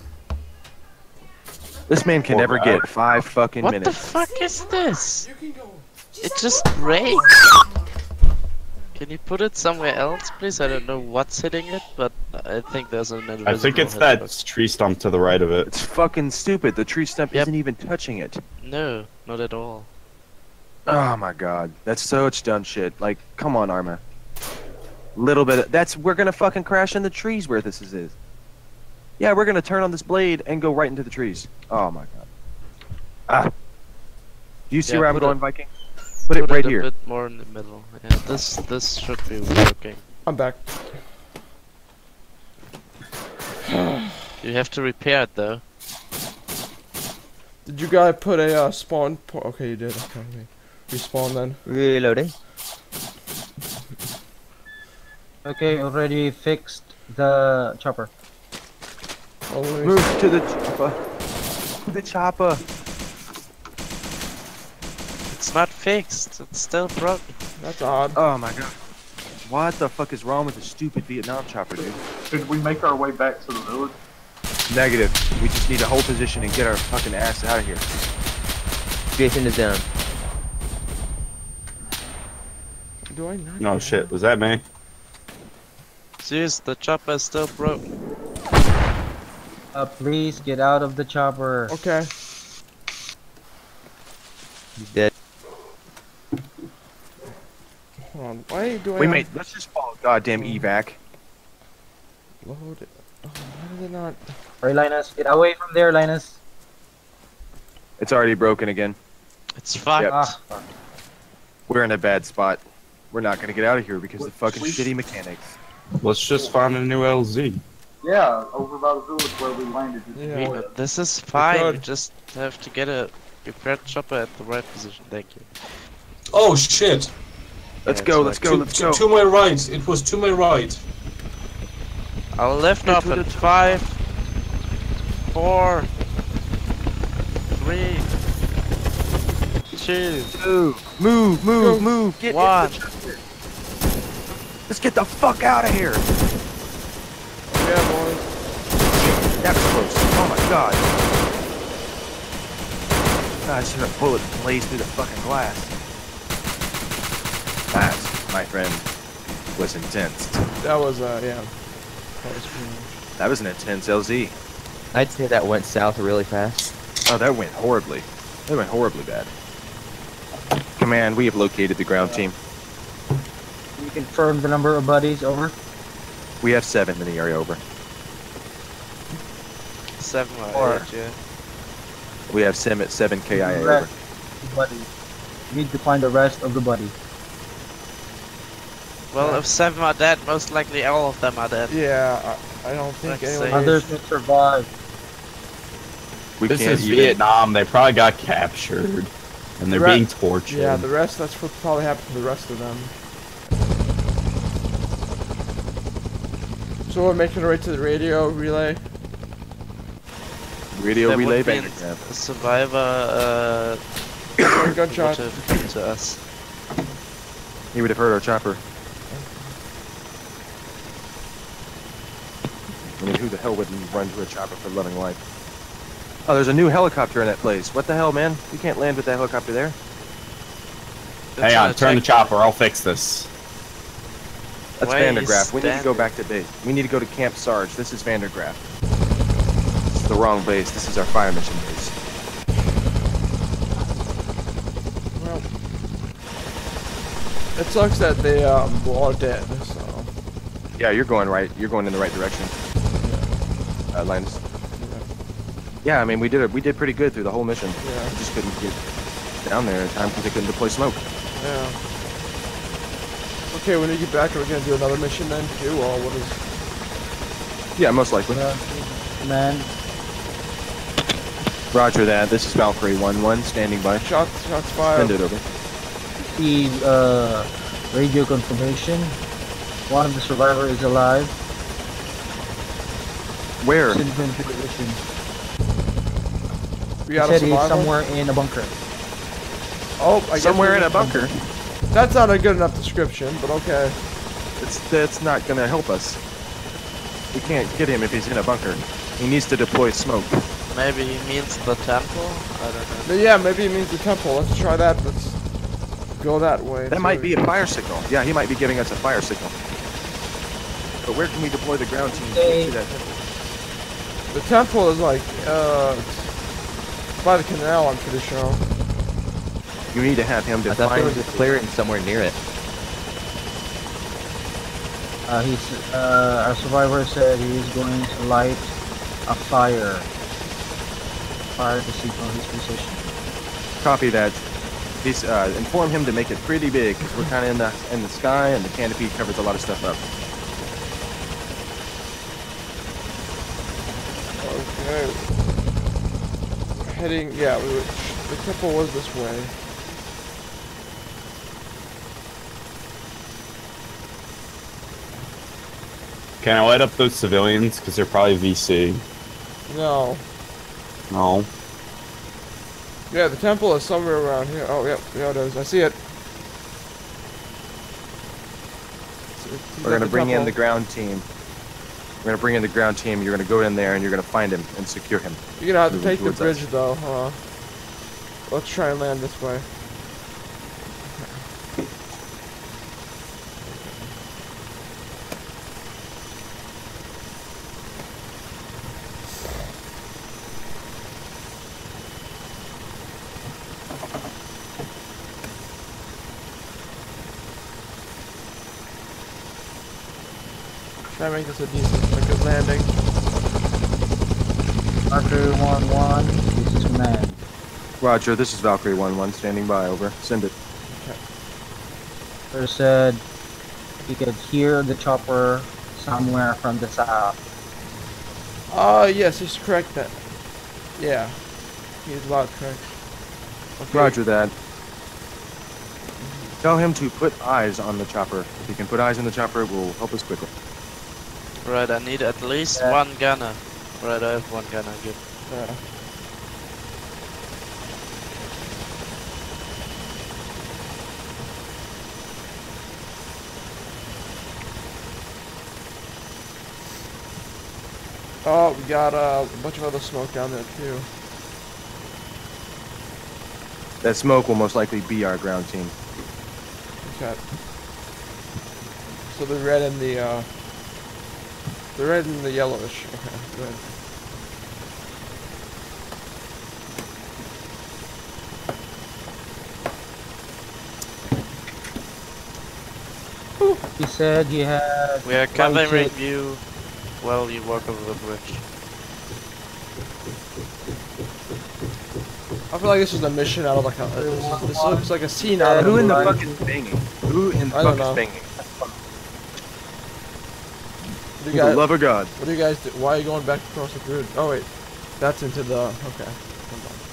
This man can never get 5 fucking What the minutes. fuck is this? You can go. It just breaks. Can you put it somewhere else, please? I don't know what's hitting it, but I think there's an invisible I think it's that hitbox. tree stump to the right of it. It's fucking stupid. The tree stump Yep. isn't even touching it. No, not at all. Oh my god. That's such dumb shit. Like, come on, Arma. Little bit of, we're gonna fucking crash in the trees where this is. Yeah, we're gonna turn on this blade and go right into the trees. Oh my god. Ah. Do you see Yeah, where I'm put going, it- Viking? Put it right a here. bit more in the middle. Yeah, this should be working. I'm back. You have to repair it though. Did you guys put a spawn point? Okay, you did. Okay, respawn then. Reloading. Okay, already fixed the chopper. Always. Move to the chopper. To the chopper. It's not fixed. It's still broken. That's odd. Oh my god. What the fuck is wrong with the stupid Vietnam chopper, dude? Should we make our way back to the village? Negative. We just need to hold position and get our fucking ass out of here. Jason is down. Do I not? No shit, was that me? Zeus, the chopper is still broken. Please get out of the chopper. Okay. He's dead. Hold on. Why do I? We made. Let's just follow goddamn evac. Load it. Oh, why did it not? Alright, Linus, get away from there, Linus. It's already broken again. It's fucked. Yep. Ah, fuck. We're in a bad spot. We're not gonna get out of here because of the fucking shitty mechanics. Let's just find a new LZ. Yeah, over by the village where we landed. Yeah. But this is fine. You could. just have to get a repaired chopper at the right position. Thank you. Oh shit! Let's Yeah, go. it's Let's like go. Let's go. To my right. It was to my right. I'll lift off to in the 5, 4, 3, 2, Move. Get 1. Let's get the fuck out of here. Yeah, boys. That was close. Oh my god. God, I should have bullet blazed through the fucking glass. That, my friend, was intense. That was, yeah. That was cool. That was an intense LZ. I'd say that went south really fast. Oh, that went horribly. That went horribly bad. Command, we have located the ground team. You confirm the number of buddies, over. We have 7 in the area, over. 7 or Or- 8, yeah. We have 7 KIA, over. Rest of the buddies. You need to find the rest of the buddies. Well, if 7 are dead, most likely all of them are dead. Yeah, I don't think Let's anyone see. Others will survive. We This can't is even... Vietnam. They probably got captured, and they're Right. being tortured. Yeah, the rest, that's what probably happened to the rest of them. So we're making our way to the radio relay. Radio There relay would be a Vandergraaf. survivor Gunshot. would have come to us. He would have heard our chopper. I mean, who the hell wouldn't run to a chopper for loving life? Oh, there's a new helicopter in that place. What the hell, man? You can't land with that helicopter there. Hang on, turn the chopper. I'll fix this. That's Why is Vandergraaf. We need to go standing? back to base. We need to go to Camp Sarge. This is Vandergraaf. This is the wrong base. This is our fire mission base. Well, it sucks that they were all dead. So Yeah, you're going right. You're going in the right direction. Linus. Yeah, I mean, we did pretty good through the whole mission. yeah, We just couldn't get down there in time because they couldn't deploy smoke. yeah. Okay, when we get back, are we gonna do another mission then too, or what is? Yeah, most likely. Man, Roger that. This is Valkyrie 1-1 standing by. Shots fired. Send it over. see radio confirmation. One of the survivors is alive. Where? Send him to the mission. We He got a said he's survival. somewhere in a bunker. Oh, I guess Somewhere we- in a bunker. That's not a good enough description, but okay. That's not gonna help us. We can't get him if he's in a bunker. He needs to deploy smoke. Maybe he means the temple? I don't know. But yeah, maybe it means the temple. Let's try that. Let's go that way. That might be a fire signal. Yeah, he might be giving us a fire signal. But where can we deploy the ground team to get to that temple? The temple is like, by the canal, I'm pretty sure. You need to have him I thought there define. was a clearing somewhere near it. Our survivor said he's going to light a fire. Fire to signal his position. Copy that. Please inform him to make it pretty big because we're kind of in the sky and the canopy covers a lot of stuff up. Okay. Heading, yeah, the temple was this way. Can I light up those civilians? Because they're probably VC. No. No. Yeah, the temple is somewhere around here. Oh, yep, yeah, it is. I see it. We're gonna bring in the ground team. We're gonna bring in the ground team. You're gonna go in there and you're gonna find him and secure him. You're gonna have to Moving take the towards bridge us. though, huh? Let's try and land this way. Try and make this a good landing. Archer 1-1, this is command. Roger, this is Valkyrie 1-1 standing by. Over. Send it. Archer said he could hear the chopper somewhere from the south. Yes, he's correct then. Yeah. He's about correct. Okay. Roger that. Tell him to put eyes on the chopper. If he can put eyes on the chopper, it will help us quickly. Right, I need at least Yeah. one gunner. Right, I have one gun, I give. Oh, we got a bunch of other smoke down there too. That smoke will most likely be our ground team. Okay. So the red and the yellowish. Okay, good. He said he had. We are covering lighted- you while you walk over the bridge. I feel like this is a mission out of like a. This looks like a scene out of. Who in the a fuck is banging? Who in the I don't fuck know. is banging? What do For you the guys? love of God. What do you guys do? Why are you going back across the bridge? Oh wait, that's into the. Okay. Hold on.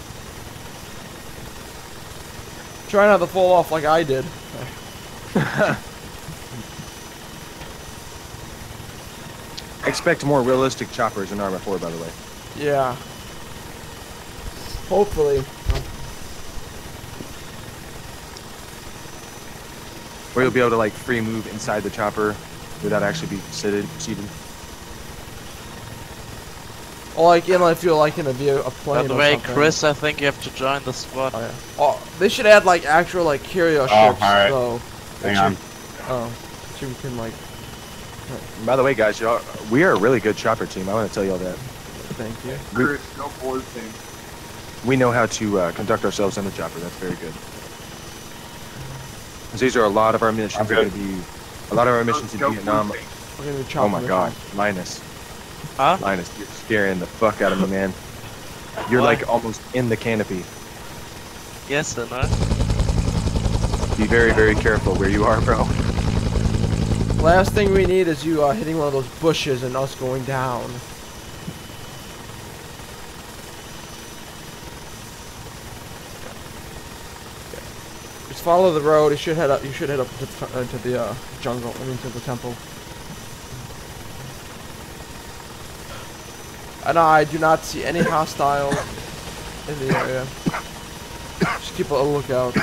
Try not to fall off like I did. Expect more realistic choppers in Arma 4, by the way. Yeah. Hopefully. Where you'll be able to like free move inside the chopper without actually being seated. Or like if you're like in a plane. By the or way, something. Chris, I think you have to join the squad. Oh, yeah. Oh, they should add like actual like curio ships alright. though. Hang on. Oh, so we can like. By the way, guys, we are a really good chopper team. I want to tell you all that. Thank you. Chris, no board thing. We know how to conduct ourselves in the chopper. That's very good. 'Cause these are a lot of our missions. Are Okay. going to be a lot of our missions in Go Vietnam. board thing. We're gonna be Oh chopping my this God, one. Linus, Huh? Linus, you're scaring the fuck out of me, man. You're Why? like almost in the canopy. Yes, I know. Be very, very careful where you are, bro. Last thing we need is you hitting one of those bushes and us going down. Just follow the road. You should head up. You should head up to the jungle. I mean, to the temple. And I do not see any hostiles in the area. Just keep a lookout.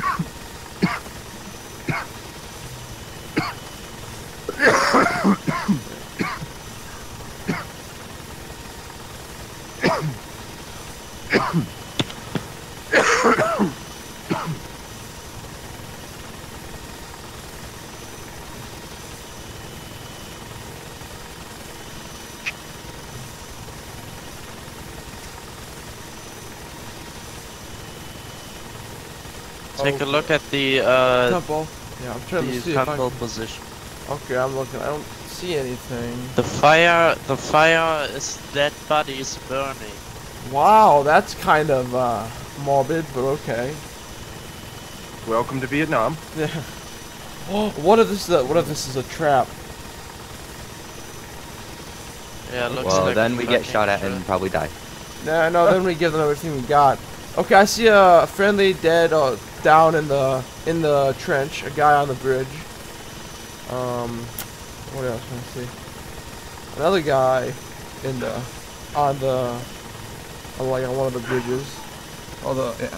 Take a look at the Temple. Yeah, I'm trying to see if I temple can... position. Okay, I'm looking. I don't see anything. The fire is dead bodies burning. Wow, that's kind of morbid, but okay. Welcome to Vietnam. Yeah. Oh, what if this is a trap? Yeah, looks Well, like then a we get fucking shot at trap. and probably die. No, then we give them everything we got. Okay, I see a friendly dead down in the trench. A guy on the bridge. What else can I see? Another guy on one of the bridges. Although, yeah.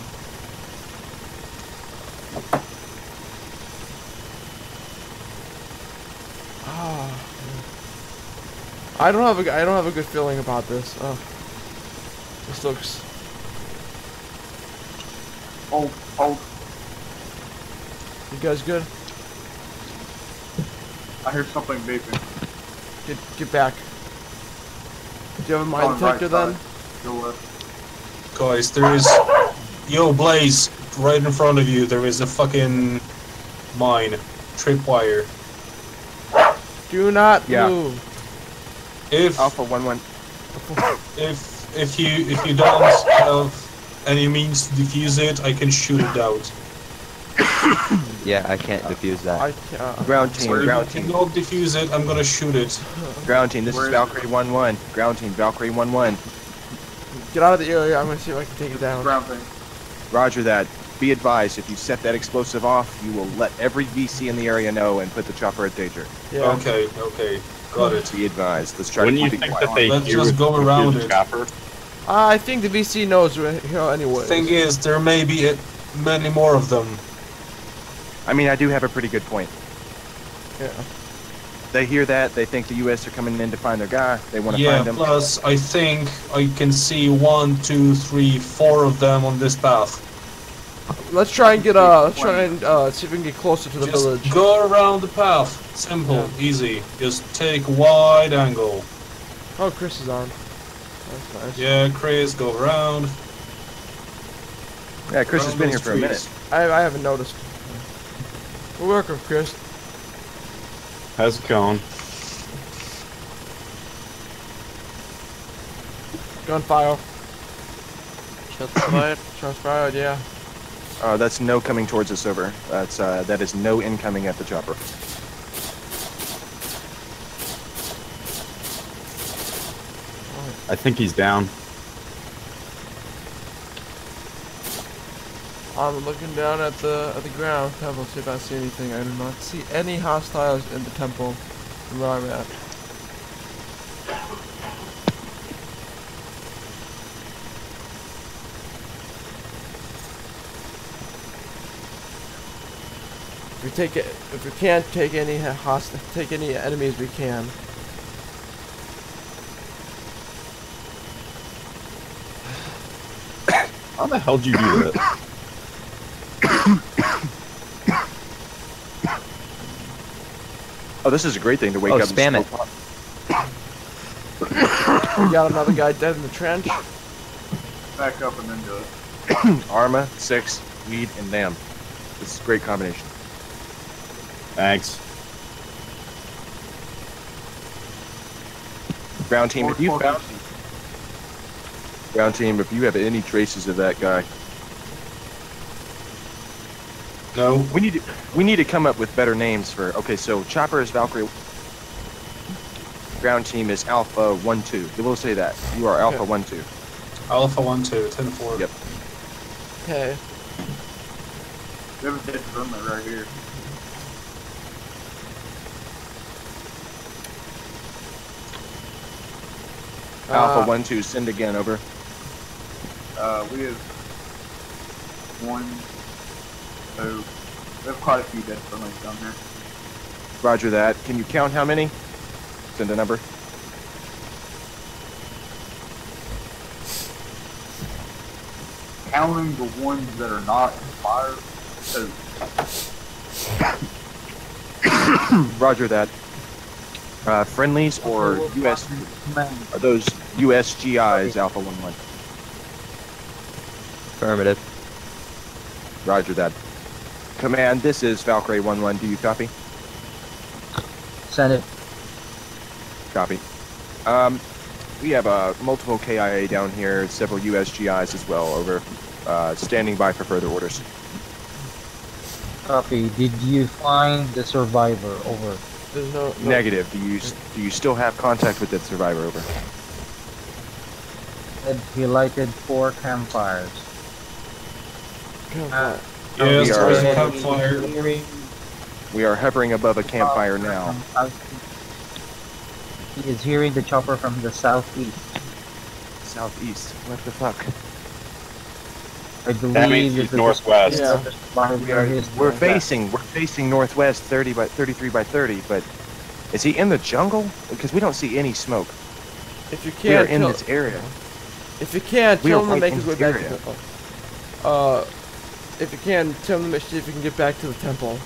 Ah. I don't have a good feeling about this. This looks. Oh, You guys good? I heard something beeping. Get back. Do you have a mine On right detector then? side. Go left. Guys, there is... Yo, Blaze, right in front of you, there is a fucking mine. Tripwire. Do not Yeah. move. If Alpha 1-1. if you don't have any means to defuse it, I can shoot it out. Yeah, I can't defuse that. I can't. Ground team, So if ground you team, don't defuse it, I'm gonna shoot it. ground team. This Where is is Valkyrie 1-1. Ground team, Valkyrie 1-1. Get out of the area. I'm gonna see if I can take it down. Ground thing. Roger that. be advised, if you set that explosive off, you will let every VC in the area know and put the chopper at danger. Yeah. Okay, got it. Be advised. Let's try Wouldn't to you keep it think quiet. that they Let's hear just go would hear around the it. chopper? I think the VC knows anyway. Thing is, there may be many more of them. I mean, I do have a pretty good point. Yeah. They hear that, they think the US are coming in to find their guy, they want to Yeah, find him. plus I think I can see 1, 2, 3, 4 of them on this path. Let's try and get let's try and see if we can get closer to the Just village. go around the path. Simple, easy. Just take wide angle. Oh, Chris is on. That's nice. Yeah, Chris, go around. Yeah, Chris has Around been here those for a minute. trees. I haven't noticed. We're welcome, Chris. How's it going? Gunfire. Shots fired. Shots fired. Yeah. That's no coming towards us over. That is no incoming at the chopper. I think he's down. I'm looking down at the ground. Temple, see if I see anything. I do not see any hostiles in the temple from where I'm at. If we can't take any enemies, we can. How the hell did you do that? Oh, this is a great thing to wake Oh, up spam and it. smoke pot. We got another guy dead in the trench. Back up and then do it. Arma, 6, weed, and damn. This is a great combination. Thanks. Ground team, if you have any traces of that guy, No. we need to come up with better names for. Okay, so Chopper is Valkyrie. Ground team is Alpha 1-2. We'll say that you are Alpha Okay. 1-2. Alpha 1, 2, 10-4. Yep. Okay. We have a dead firmly right here. Alpha 1-2, send again. Over. We have 1, 2. We have quite a few dead firmlies down here. Roger that. Can you count how many? Send a number. Counting the ones that are not in fire, 2. Roger that. Friendlies or US? Are those USGIs Alpha 1-1? Affirmative. Roger that. Command, this is Valkyrie 1-1. Do you copy? Send it. Copy. We have multiple KIA down here, several USGIs as well. Over. Standing by for further orders. Copy. Did you find the survivor? Over. There's no. Negative. Do you still have contact with that survivor? Over. Said he lighted 4 campfires. Gunfire. Yes, We are- there's a campfire. We are hovering above a campfire now. He is hearing the chopper from the southeast. Southeast. What the fuck? I believe That means he's this is northwest. Yeah. We're facing northwest 33 by 30, but is he in the jungle? Because we don't see any smoke. If you We are can't in kill, this area. if you can't, We tell are him to right make in his way this back to area. the. If you can, tell him to see if he can get back to the temple.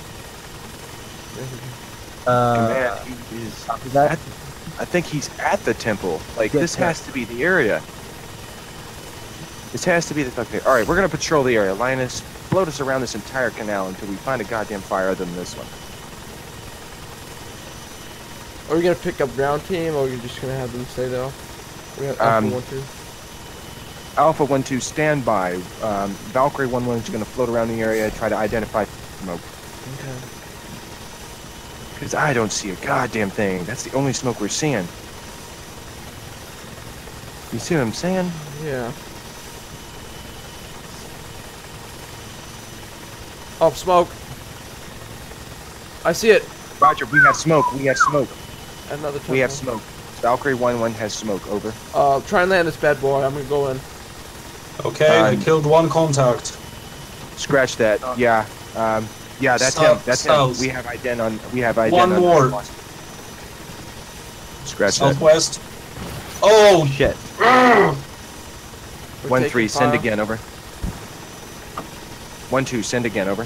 Command, he is that I think he's at the temple. Like, Yes, this sir. has to be the area. This has to be the fucking. Alright, we're gonna patrol the area. Linus, float us around this entire canal until we find a goddamn fire other than this one. Are we gonna pick up ground team, or are you just gonna have them stay there? We have Um, 1-2. Alpha 1-2, stand by. Valkyrie 1-1 is gonna float around the area, try to identify smoke. Okay. Because I don't see a goddamn thing. That's the only smoke we're seeing. You see what I'm saying? Yeah. Oh, smoke. I see it. Roger, we have smoke. We have smoke. Another We have temple. smoke. Valkyrie 1-1 has smoke. Over. Try and land this bad boy. I'm gonna go in. Okay, I killed one contact. Scratch that. Yeah. Yeah, that's him. That's him. We have ident on. We have ident One on. more. Scratch that. Southwest. Oh Shit. We're 1-3. taking Send fire. again. Over. 1-2. Send again. Over.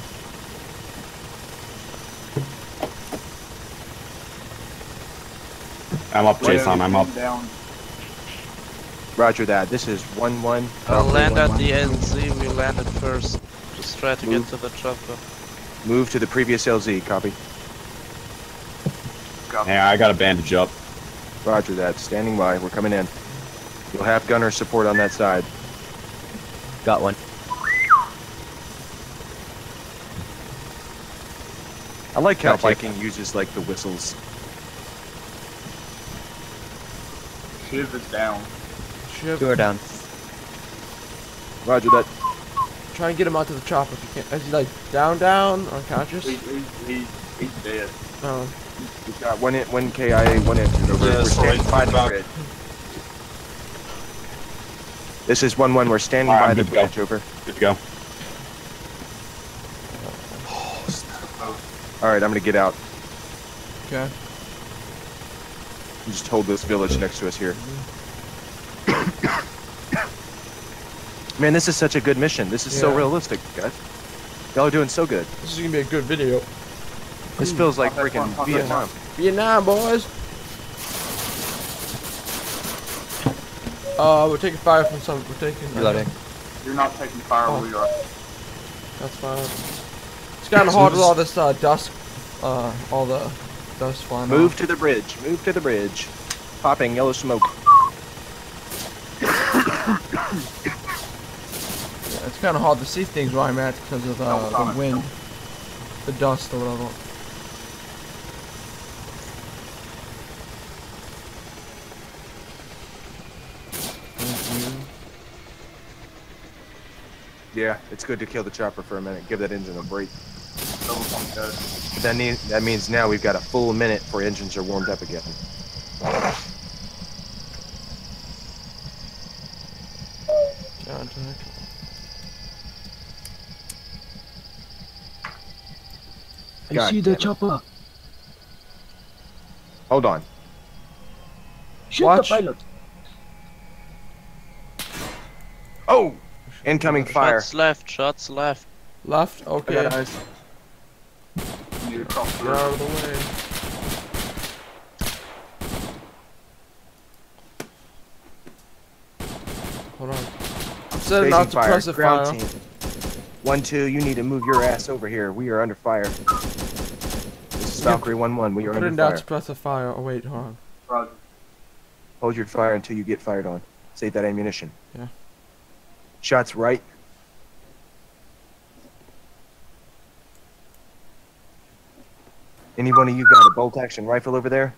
I'm up, Json. I'm up. Down. Roger that. This is 1-1. I'll land at the 1-1. LZ, we landed first. Just try to get to the chopper. Move to the previous LZ. Copy. Yeah, I got a bandage up. Roger that. Standing by. We're coming in. You'll have gunner support on that side. Got one. I like how Gotcha. Viking uses like the whistles. Shiv is down. Shiv. Two are down. Roger that. Try and get him onto the chopper if you can. Is he like down, unconscious? He's dead. Oh. We've got one KIA, one engine over. Yeah, We're sorry, standing by the back. bridge. This is 1-1. We're standing Alright, by I'm the good to go. bridge. Over. Good to go. All right, I'm gonna get out. Okay. Just hold this village next to us here. Man, this is such a good mission. This is so Yeah. realistic, guys. Y'all are doing so good. This is gonna be a good video. This feels like freaking Vietnam. Vietnam, boys. We're taking fire from some. We're taking. Reloading. You're not taking fire where we are. That's fine. It's kind of hard with all this dust. All the dust flying. Move off. to the bridge. Move to the bridge. Popping yellow smoke. Yeah, it's kind of hard to see things where I'm at because of the wind, the dust or whatever. Yeah, it's good to kill the chopper for a minute. Give that engine a break. Double pump go. That means now we've got a full minute before engines are warmed up again. Contact. God see damn the it. chopper. Hold on. Shoot Watch. the pilot. Oh! Incoming fire. Shots left, shots left. Left. Okay. Guys. You need to cross the Get road. out of the way. Hold on. I'm setting Phasing off fire. suppressive Ground fire. team. 1-2, you need to move your ass over here. We are under fire. This is Valkyrie 1-1. We are Put under it down fire. suppressive fire. Oh wait, hold on. Roger. Hold your fire until you get fired on. Save that ammunition. Yeah. Shots right. Any one of you got a bolt action rifle over there?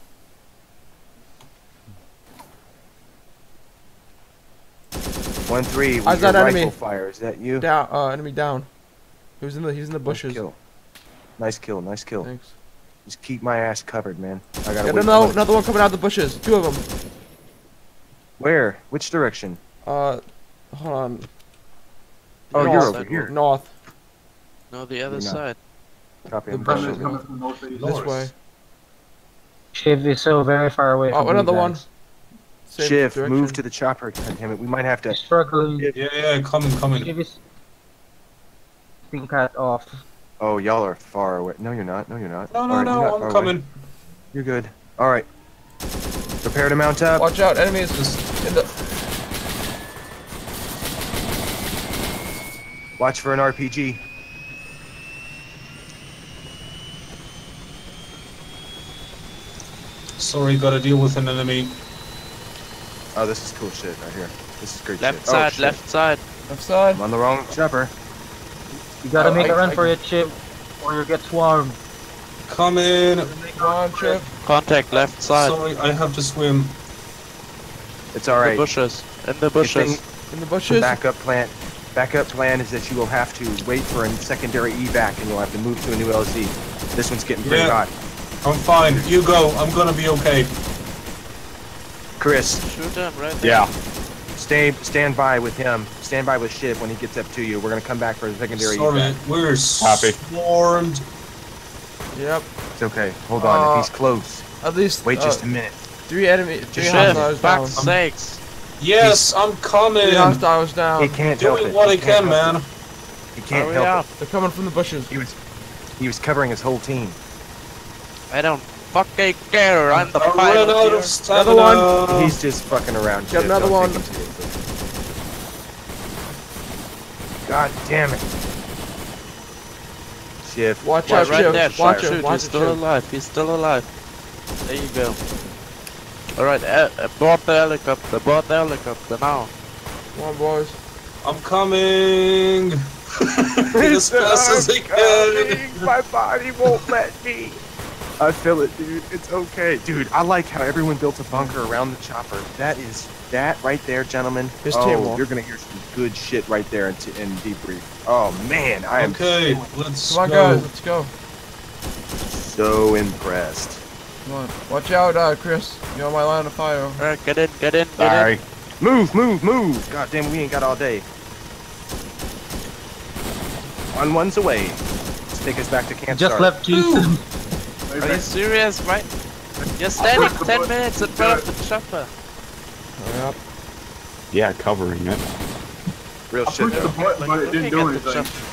One three. I got rifle enemy. fire. Is that you? Down. Enemy down. He's in the bushes. Nice kill. Nice kill. Nice kill. Thanks. Just keep my ass covered, man. I gotta Yeah, wait. no, for no, one. another one coming out of the bushes. Two of them. Where? Which direction? Hold on. Oh, North. you're over here. North. No, the other You're not. side. Copy. The I'm bushes. pushing. Coming from northeast. This way. Shiv is so very far away Oh, from another you one. guys. Same Shiv, direction. move to the chopper. God damn it. We might have to. He's struggling. Yeah, coming. Shiv is being cut off. Oh, y'all are far away. No, you're not. No, you're not. No, Alright, you're not far I'm away. coming. You're good. Alright. Prepare to mount up. Watch out, enemies in the. Watch for an RPG. Sorry, gotta deal with an enemy. Oh, this is cool shit right here. This is great Left shit. side, Oh, shit. left side. Left side. I'm on the wrong chopper. You gotta make a run I- for it, Shiv, or you'll get swarmed. Coming. Go on, Shiv. Contact left side. Sorry, I have to swim. It's In alright. the bushes. In the Good bushes. thing In the the bushes. backup plant. Backup plan is that you will have to wait for a secondary evac and you'll have to move to a new LZ. This one's getting pretty hot. I'm fine. You go. I'm gonna be okay. Chris, Shoot him right there. Yeah. stand by with him. Stand by with Shiv when he gets up to you. We're gonna come back for a secondary Sorry, evac. we're Happy. swarmed. Yep. It's okay. Hold on. If he's close, At least. wait just a minute. 3 enemy. 3 Shiv, hostiles down. fuck's sakes. Yes, I'm coming. 3 hostiles down. He can't help it. Doing what I He can't can, help man. it. He can't Hurry help up. They're coming from the bushes. it. He was covering his whole team. I don't fucking care. I'm the I ran pilot out here. of stamina. Another He's just fucking around. Get Shiv. another Don't one. take him seriously. God damn it. Shiv. Watch out, Right Shiv. there. Watch Shoot, him. Watch he's it, still Shiv. alive. He's still alive. There you go. Alright, board the helicopter. Board the helicopter now. Come on, boys. I'm coming. As fast as I can. My body won't let me. I feel it, dude. It's okay. Dude, I like how everyone built a bunker around the chopper. That right there, gentlemen. His team wall. You're going to hear some good shit right there in debrief. Oh, man. I am Okay, let's Come on, go. guys. Let's go. so impressed. Come on. Watch out, Chris. You're on my line of fire. Alright, get in, get in, get Sorry. Move, move, move. God damn, we ain't got all day. One's away. Let's take us back to camp. Just start. left you. in. Are you serious, right? You're standing 10 minutes in front of the chopper. Hurry up. Yeah, covering it. Real I shit, pushed the though. button, but it didn't do Looking at the anything. chopper.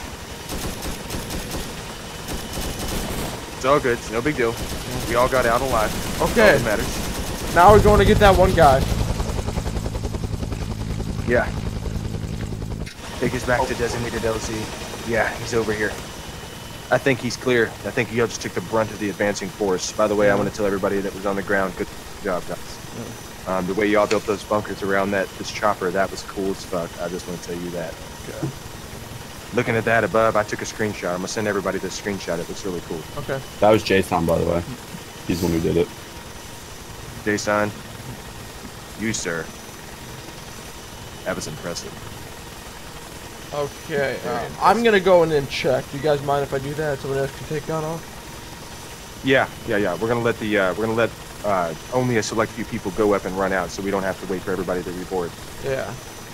It's all good. It's no big deal. We all got out alive. That's all Okay. that matters. Now we're going to get that one guy. Yeah. Take us back to designated LZ. Yeah, he's over here. I think he's clear. I think y'all just took the brunt of the advancing force. By the way, I want to tell everybody that was on the ground, good job, guys. The way y'all built those bunkers around this chopper, that was cool as fuck. I just want to tell you that. Looking at that above, I took a screenshot. I'm going to send everybody this screenshot. It looks really cool. Okay. That was Json, by the way. He's the one who did it. Json, you, sir. That was impressive. Okay. I'm going to go in and check. Do you guys mind if I do that? Someone else can take that off? Yeah. We're gonna let only a select few people go up and run out, so we don't have to wait for everybody to reboard. Yeah.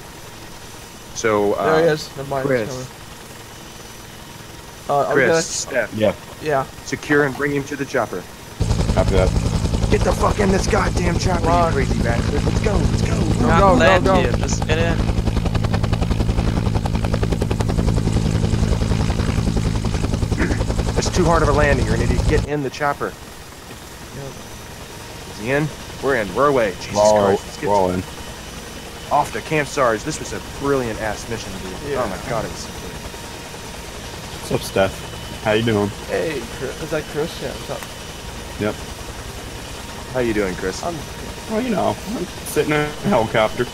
So There he is. Never mind. Chris. He's coming. Chris, Steph, Yeah, Yeah. secure and bring him to the chopper. after that. Get the fuck in this goddamn chopper, Come on. you crazy bastard! Let's go. Not go, land go. here, just get in. It's too hard of a landing. You're gonna need to get in the chopper. Is he in? We're in. We're away. Jesus Christ. Let's get We're all in. off to Camp Sarge. This was a brilliant ass mission, dude. Yeah. Oh my god, it was so good. What's up, Steph? How you doing? Hey, Chris. Is that Chris? Yeah. What's up? Yep. How you doing, Chris? Well, you know, I'm sitting in a helicopter.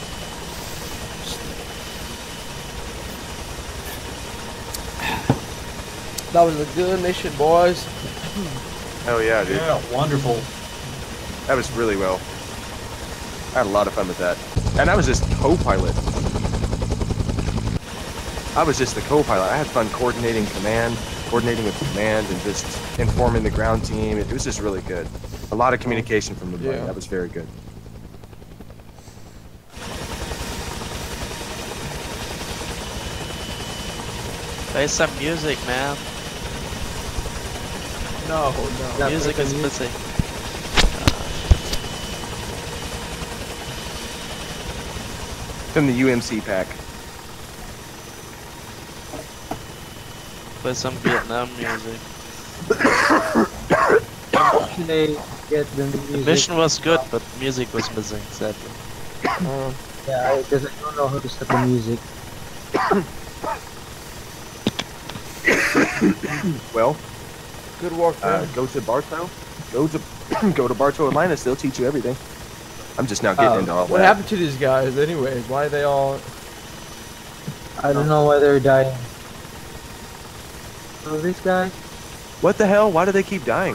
That was a good mission, boys. Hell yeah, dude. Yeah, wonderful. That was really well. I had a lot of fun with that. And I was just co-pilot. I was just the co-pilot. I had fun coordinating with command, and just informing the ground team. It was just really good. A lot of communication from the plane. Yeah. That was very good. Play some music, man. No. Yeah, Music play is some busy. From the UMC pack. Play some Vietnam music. Should they get the The music? mission was good, but music was missing, sadly. Yeah, because I don't know how to set the music. Well, Good work, man. go to Bartow. Go to Bartow and Linus. They'll teach you everything. I'm just now getting into all What that. happened to these guys, anyways? Why are they all? I don't know why they're dying. So this guy? What the hell? Why do they keep dying?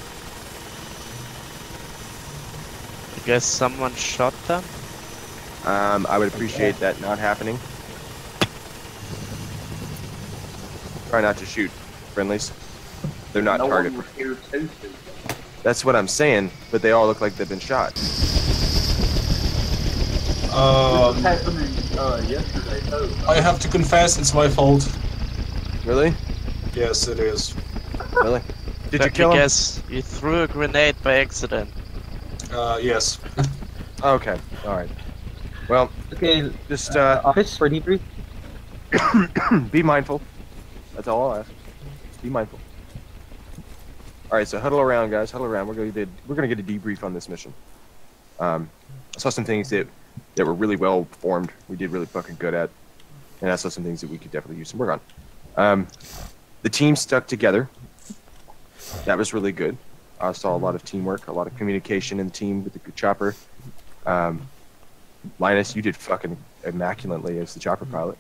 I guess someone shot them? I would appreciate that not happening. try not to shoot friendlies. They're not No target. one was here to. That's what I'm saying, but they all look like they've been shot. This was happening yesterday too. I have to confess, it's my fault. Really? Yes, it is. Really? Did you Let kill me him? guess, you threw a grenade by accident. Yes. Okay. All right. Well, Okay, just office for debrief. be mindful. That's all I'll ask. Just be mindful. All right. So huddle around, guys. Huddle around. We're gonna get a debrief on this mission. I saw some things that were really well formed. We did really fucking good at, and I saw some things that we could definitely use some work on. The team stuck together. That was really good. I saw a lot of teamwork, a lot of communication in the team with the chopper. Linus, you did fucking immaculately as the chopper pilot.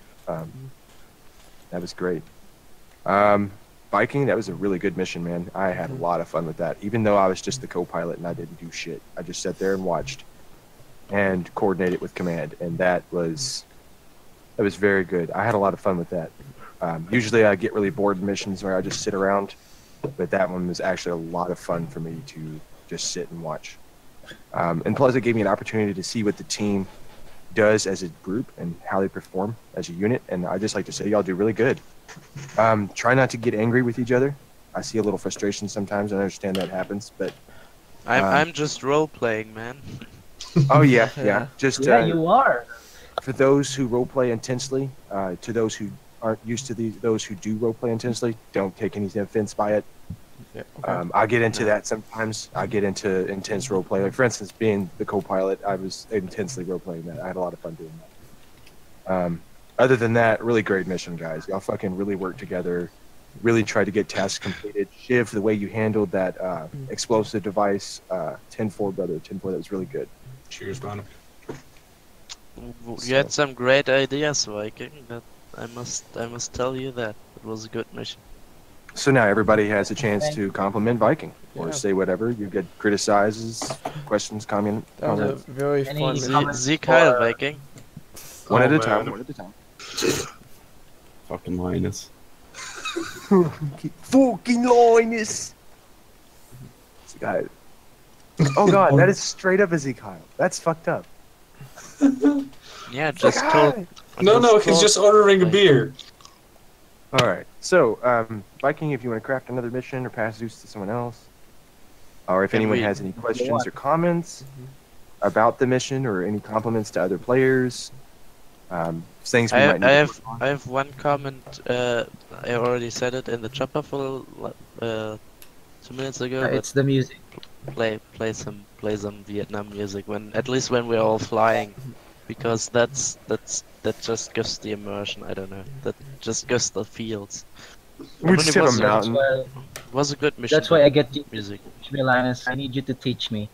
That was great. Viking, that was a really good mission, man. I had a lot of fun with that. Even though I was just the co-pilot and I didn't do shit. I just sat there and watched and coordinated with command, and that was very good. I had a lot of fun with that. Usually I get really bored in missions where I just sit around, but that one was actually a lot of fun for me to just sit and watch. And plus it gave me an opportunity to see what the team does as a group and how they perform as a unit, and I just like to say y'all do really good. Try not to get angry with each other. I see a little frustration sometimes, and I understand that happens, but I'm just role playing, man. oh yeah. Just Yeah, you are. for those who roleplay intensely, to those who aren't used to those who do roleplay intensely, don't take any offense by it. Yeah, okay. I get into that sometimes. I get into intense roleplay. Like, for instance, being the co-pilot, I was intensely roleplaying that. I had a lot of fun doing that. Other than that, really great mission, guys. Y'all fucking really worked together. Really tried to get tasks completed. Shiv, the way you handled that explosive device, 10-4, brother. 10-4, that was really good. Cheers, man. You had some great ideas, Viking. That I must tell you that it was a good mission. So now everybody has a chance to compliment Viking or Yeah. say whatever. You get criticizes, questions, comments. That was a very Any fun comments? mission. Zeke Kyle, Viking. One at a man. time. One at a time. Fucking Linus. Fucking Linus. Oh god, that is straight up Ezekiel. That's fucked up. Yeah, just told. No, he's just ordering a beer. All right. So, Viking, if you want to craft another mission or pass Zeus to someone else, or if Can anyone we- has any questions or comments about the mission or any compliments to other players, things we might need to work on. I have one comment. I already said it in the chopper for 2 minutes ago. But It's the music. play some Vietnam music at least when we're all flying, because that just gives the immersion. I don't know. That just gives the feels. We just It have a was- mountain. Well, It was a good mission. that's why I get to music. teach me, Linus. I need you to teach me.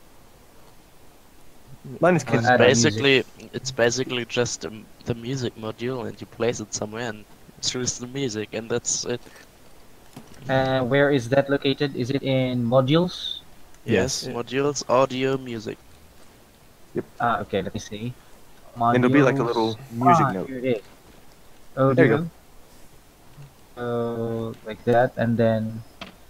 Linus can Add a It's basically just the music module, and you place it somewhere and choose the music, and that's it. Where is that located? Is it in modules? Yes, Yeah. modules, audio, music. Okay, let me see. And it'll be like a Modules. little music note. Here it is. There you Audio. Like that, and then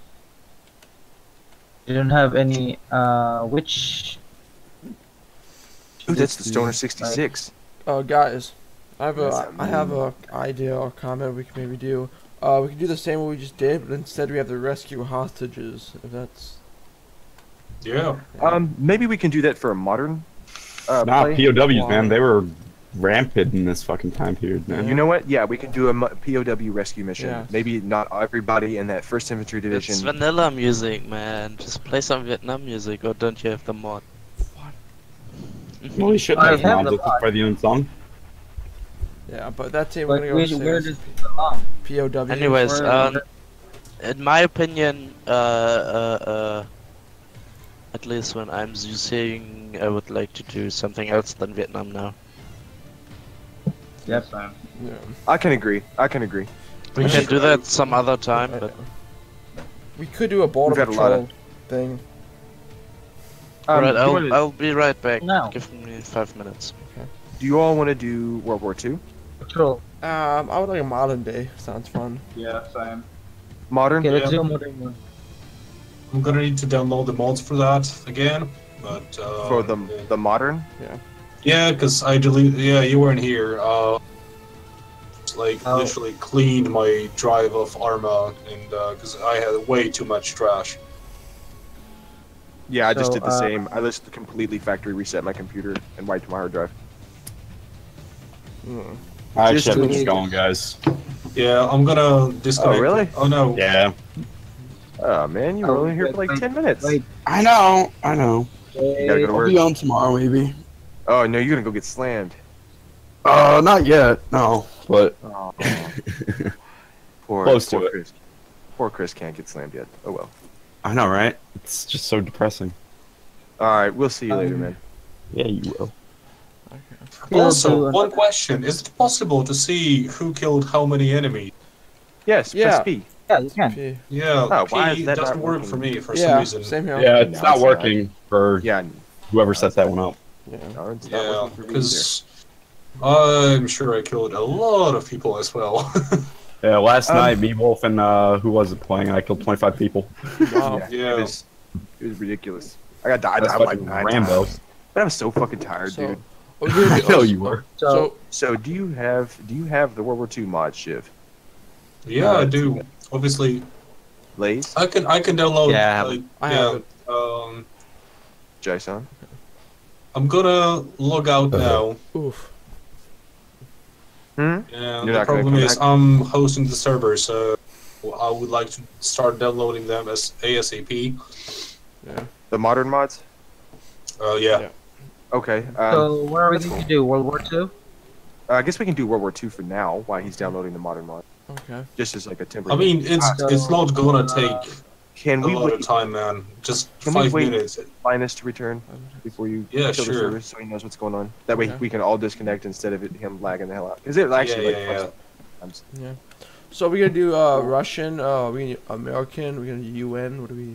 you don't have any. Which? Ooh, that's the Stoner 66. Guys, I have Yes, a idea or comment we can maybe do. We can do the same what we just did, but instead we have to rescue hostages. If that's Yeah. Maybe we can do that for a modern Nah, play. POWs, man. They were rampant in this fucking time period, man. You know what? Yeah, we can do a POW rescue mission. Yeah. Maybe not everybody in that 1st Infantry Division. It's vanilla music, man. Just play some Vietnam music, or don't you have the mod? Well, we should I have have mods the if it's by the own song. yeah, but that team we're But gonna go where save does it belong? POW. Anyways, Where- in my opinion, at least when I'm Zeusing, I would like to do something else than Vietnam now. Yep. yeah. I can agree. We can do that some other time, but We could do a border We've had a lot patrol of- thing. alright, do you wanna- I'll be right back. No. Give me 5 minutes. Do you all want to do World War II? Patrol. I would like a modern day. Sounds fun. Yeah, same. Modern? Okay, let's Yeah. do a modern one. I'm gonna need to download the mods for that again, but For the modern? yeah, because I deleted. Yeah, you weren't here. Like Oh. literally cleaned my drive of Arma, and because I had way too much trash. Yeah, I just So, did the same. I just completely factory reset my computer and wiped my hard drive. I Just actually have to- this going, guys. Yeah, I'm gonna disconnect. really? Oh no. Yeah. Oh man, you were only here for like 10 minutes. Wait, I know. I know. You gotta go to I'll work. be on tomorrow, maybe. Oh no, you're gonna go get slammed. Not yet. No, but Oh. Poor, Close to poor it. Chris. Poor Chris can't get slammed yet. Oh well. I know, right? It's just so depressing. All right, we'll see you later, man. Yeah, you will. we'll Also, do one question: is it possible to see who killed how many enemies? Yes, Yeah. press P. Yeah, you can. P. Yeah, Oh, why P is that doesn't not work working? for me for some Yeah, reason. same here. Yeah, it's No, not it's working for Yeah, whoever set that one up. Yeah. no, it's not Yeah, working for me either. because I'm sure I killed a lot of people as well. Yeah, last night, me, Wolf, and who was it playing? I killed 25 people. Wow. Yeah. It was ridiculous. I died That's like fucking 9 Rambo. times. But I was so fucking tired, So, dude. oh, dude, I know you were. So, So do you have the World War II mod, Shiv? Yeah, I do. Obviously, Lays? I can download. Yeah, like, I yeah. have it. Json? I'm gonna log out now. Oof. Hmm? Yeah, You're the not gonna problem come is back? I'm hosting the server, so I would like to start downloading them as ASAP. Yeah. The modern mods? Yeah. Yeah. Okay. so what are we that's going cool. to do? World War II? I guess we can do World War II for now while he's downloading the modern mod. Okay. Just as like a I temporary. mean, it's not gonna take can a we lot wait of time, man. Just Can we 5 wait? minutes. Linus to return before you Yeah, kill the sure. server so he knows what's going on? That way Okay. we can all disconnect instead of him lagging the hell out. Because it actually Yeah, fucks yeah, up. So we gonna do Russian, we American, we gonna do UN, what do we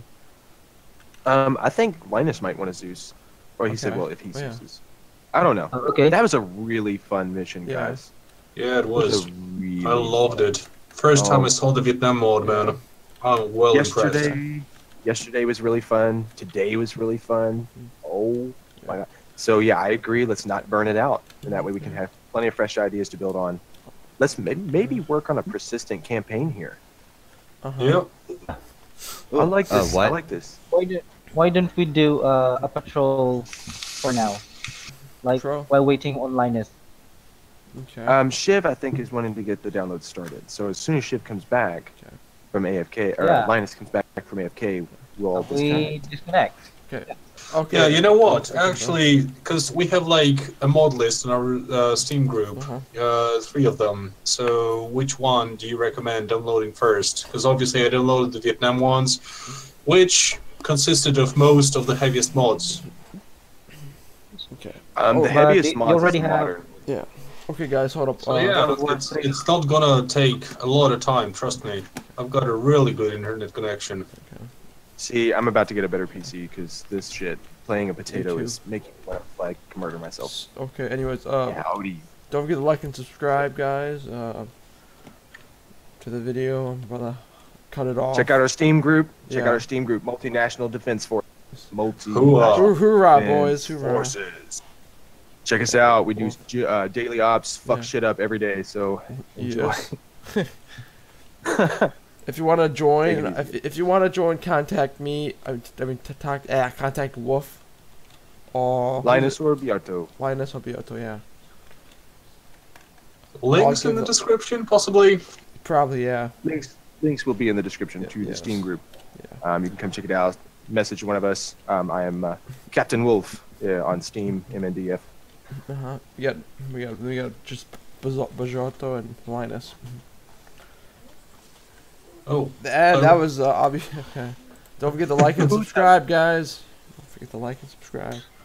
I think Linus might want a Zeus. Or he said, Okay. well, if he Oh, yeah. Zeus. I don't know. Okay. That was a really fun mission, Yeah. guys. Yeah, it It was. a really I loved it. First time I saw the Vietnam mod, man. I'm well impressed. Yesterday was really fun. Today was really fun. Oh my god. So yeah, I agree. Let's not burn it out, and that way we can have plenty of fresh ideas to build on. Let's maybe work on a persistent campaign here. Uh-huh. Yep. I like this. I what? like this. Why don't we do a patrol for now? Like, Patrol? while waiting on Linus. Okay. Shiv, I think, is wanting to get the download started. So as soon as Shiv comes back Okay. from AFK, or Yeah. Linus comes back from AFK, we'll all We disconnect. disconnect. Okay. Yeah, you know what? Okay. Actually, because we have like a mod list in our Steam group, Uh-huh. 3 of them. So which one do you recommend downloading first? Because obviously I downloaded the Vietnam ones, which consisted of most of the heaviest mods. Okay. The but heaviest you mods is already the have- modern. Okay, guys, hold up. So yeah, World War it's not gonna take a lot of time. Trust me. I've got a really good internet connection. See, I'm about to get a better PC because this shit, playing a potato, too. is making me want to like murder myself. Okay. Anyways, Howdy. don't forget to like and subscribe, guys. To the video. I'm gonna cut it off. Check out our Steam group. Check Yeah. out our Steam group, Multinational Defense Force. Hoorah. Hoorah, Defense boys! Hoorah! Forces. Check us out. We do daily ops, fuck Yeah. shit up every day. So enjoy. Yes. If you want to join, Take it easy. if you want to join, contact me. Contact Wolf or Linus or Beato. Linus or Beato, yeah, Links in the description, possibly. probably, yeah. Links will be in the description to the yes. Steam group. Yeah. You can come check it out. Message one of us. I am Captain Wolf on Steam, MNDF. We got just Bajorto and Linus. Oh, And that was obvious. Okay. Don't forget to like and subscribe, guys. Don't forget to like and subscribe.